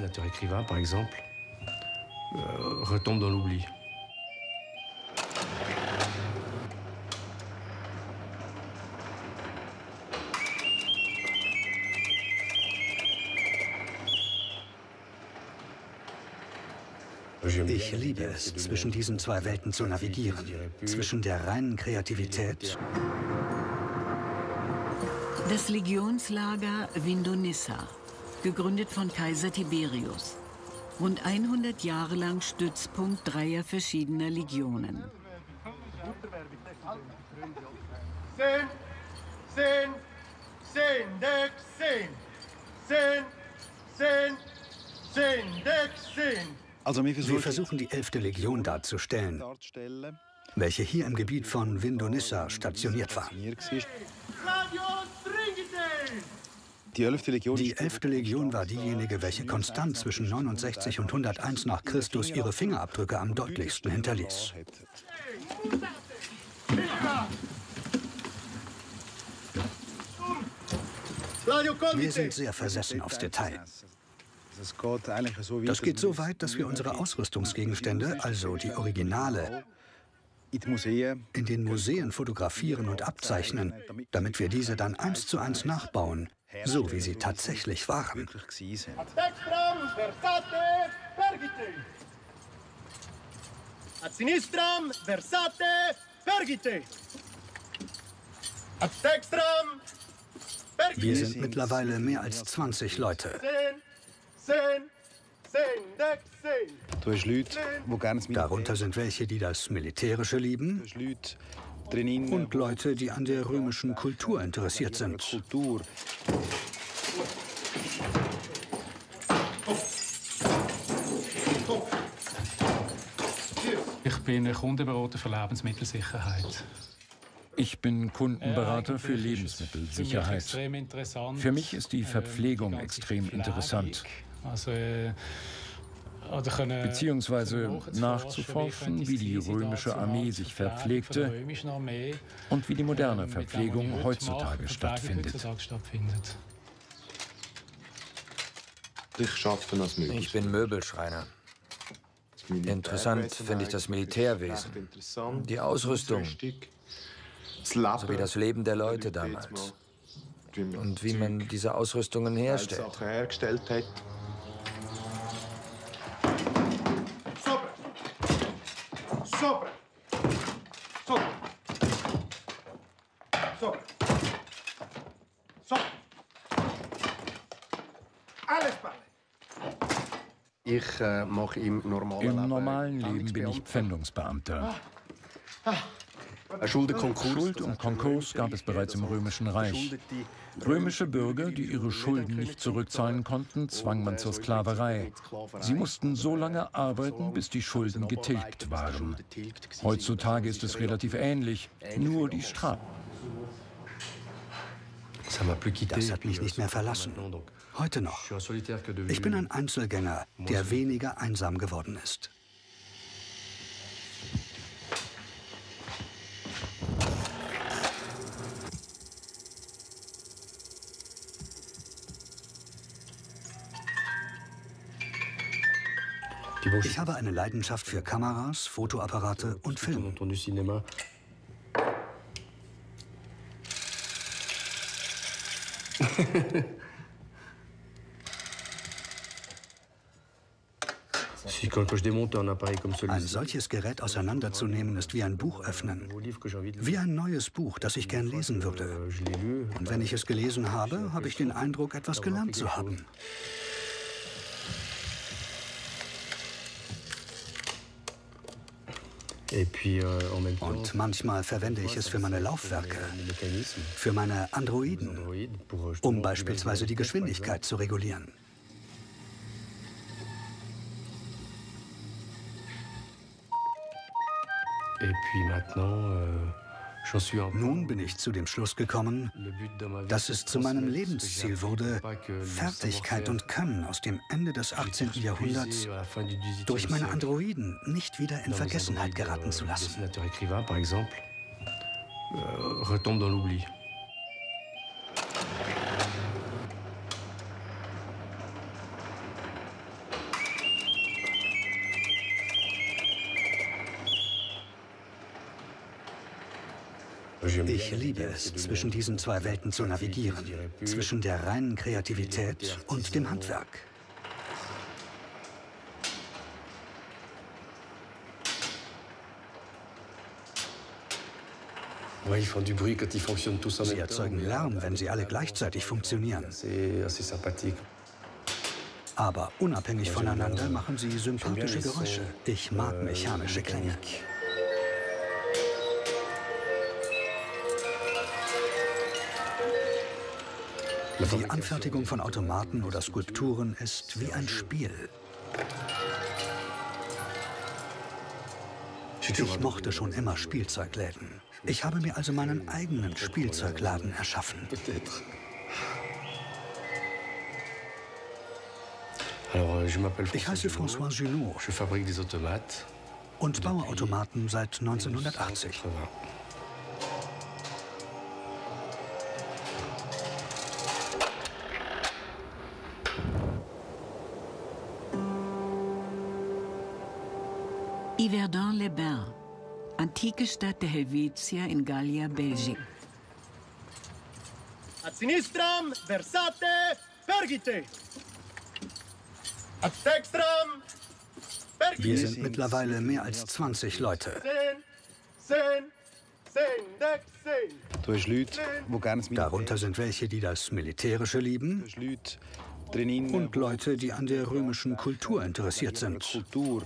Ich liebe es, zwischen diesen zwei Welten zu navigieren. Zwischen der reinen Kreativität. Das Legionslager Vindonissa, gegründet von Kaiser Tiberius. Rund hundert Jahre lang Stützpunkt dreier verschiedener Legionen. Zehn, zehn, zehn, Deck, zehn. Zehn, zehn, zehn, Deck, zehn. Also wir versuchen, die elfte Legion darzustellen, welche hier im Gebiet von Vindonissa stationiert war. Die elfte Legion war diejenige, welche konstant zwischen neunundsechzig und hunderteins nach Christus ihre Fingerabdrücke am deutlichsten hinterließ. Wir sind sehr versessen aufs Detail. Das geht so weit, dass wir unsere Ausrüstungsgegenstände, also die Originale, in den Museen fotografieren und abzeichnen, damit wir diese dann eins zu eins nachbauen, so wie sie tatsächlich waren. Ad sinistram, versate, pergite. Ad dextram, pergite. Wir sind mittlerweile mehr als zwanzig Leute. Darunter sind welche, die das Militärische lieben, und Leute, die an der römischen Kultur interessiert sind. Ich bin Kundenberater für Lebensmittelsicherheit. Ich bin Kundenberater für Lebensmittelsicherheit. Für mich ist die Verpflegung extrem interessant. Also, äh, beziehungsweise nachzuforschen, wie die römische Armee sich verpflegte und wie die moderne Verpflegung heutzutage stattfindet. Ich bin Möbelschreiner. Interessant finde ich das Militärwesen, die Ausrüstung, sowie das Leben der Leute damals und wie man diese Ausrüstungen herstellt. Ich äh, mache im normalen Im normalen Leben bin ich Pfändungsbeamter. Schuld und Konkurs gab es bereits im Römischen Reich. Römische Bürger, die ihre Schulden nicht zurückzahlen konnten, zwang man zur Sklaverei. Sie mussten so lange arbeiten, bis die Schulden getilgt waren. Heutzutage ist es relativ ähnlich, nur die Strafe. Das hat mich nicht mehr verlassen. Heute noch. Ich bin ein Einzelgänger, der weniger einsam geworden ist. Ich habe eine Leidenschaft für Kameras, Fotoapparate und Film. Ein solches Gerät auseinanderzunehmen ist wie ein Buch öffnen. Wie ein neues Buch, das ich gern lesen würde. Und wenn ich es gelesen habe, habe ich den Eindruck, etwas gelernt zu haben. Und manchmal verwende ich es für meine Laufwerke, für meine Androiden, um beispielsweise die Geschwindigkeit zu regulieren. Nun bin ich zu dem Schluss gekommen, dass es zu meinem Lebensziel wurde, Fertigkeit und Können aus dem Ende des achtzehnten Jahrhunderts durch meine Androiden nicht wieder in Vergessenheit geraten zu lassen. Ich liebe es, zwischen diesen zwei Welten zu navigieren, zwischen der reinen Kreativität und dem Handwerk. Sie erzeugen Lärm, wenn sie alle gleichzeitig funktionieren. Aber unabhängig voneinander machen sie sympathische Geräusche. Ich mag mechanische Klänge. Die Anfertigung von Automaten oder Skulpturen ist wie ein Spiel. Ich mochte schon immer Spielzeugläden. Ich habe mir also meinen eigenen Spielzeugladen erschaffen. Ich heiße François Junot und baue Automaten seit neunzehnhundertachtzig. Yverdon-les-Bains, antike Stadt der Helvetia in Gallia, Belgien. Ad sinistram, versate, pergite. Ad dextram, pergite. Wir sind mittlerweile mehr als zwanzig Leute. Darunter sind welche, die das Militärische lieben und Leute, die an der römischen Kultur interessiert sind.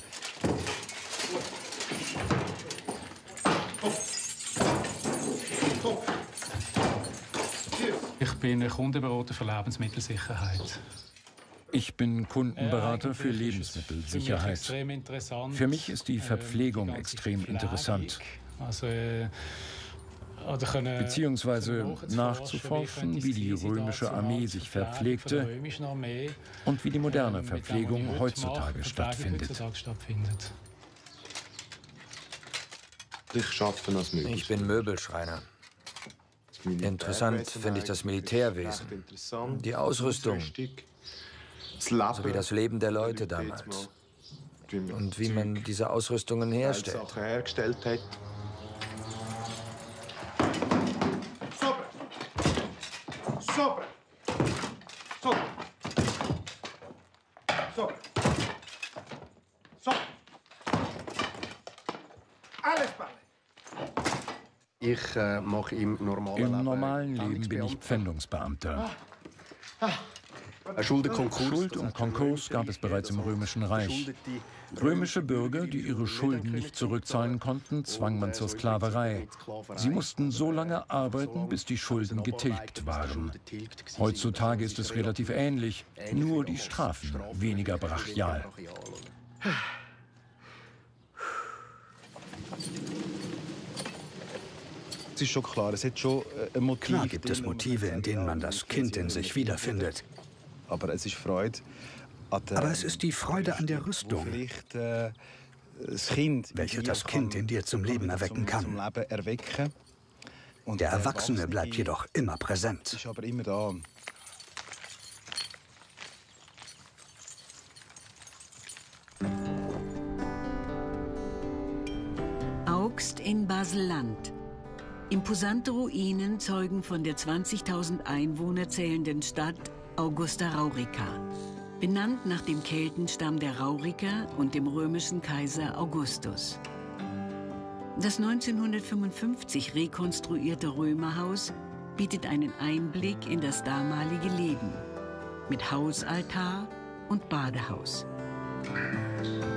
Ich bin Kundenberater für Lebensmittelsicherheit. Ich bin Kundenberater für Lebensmittelsicherheit. Für mich ist die Verpflegung extrem interessant. Also, äh, beziehungsweise nachzuforschen, wie die römische Armee sich verpflegte und wie die moderne Verpflegung heutzutage stattfindet. Ich bin Möbelschreiner. Interessant finde ich das Militärwesen, die Ausrüstung, sowie das Leben der Leute damals und wie man diese Ausrüstungen herstellt. Ich äh, mache im normalen Im normalen Leben bin ich Pfändungsbeamter. Schuld und Konkurs gab es bereits im Römischen Reich. Römische Bürger, die ihre Schulden nicht zurückzahlen konnten, zwang man zur Sklaverei. Sie mussten so lange arbeiten, bis die Schulden getilgt waren. Heutzutage ist es relativ ähnlich, nur die Strafen weniger brachial. Es ist schon klar, es hat schon ein Motiv. Klar gibt es Motive, in denen man das Kind in sich wiederfindet. Aber es ist Freude an der, Aber es ist die Freude an der Rüstung, vielleicht, äh, das Kind welche das Kind in dir zum Leben erwecken kann. Zum Leben erwecken. Und der Erwachsene bleibt jedoch immer präsent. Ist aber immer da. Augst in Basel-Land. Imposante Ruinen zeugen von der zwanzigtausend Einwohner zählenden Stadt Augusta Raurica, benannt nach dem Keltenstamm der Rauriker und dem römischen Kaiser Augustus. Das neunzehnhundertfünfundfünfzig rekonstruierte Römerhaus bietet einen Einblick in das damalige Leben mit Hausaltar und Badehaus.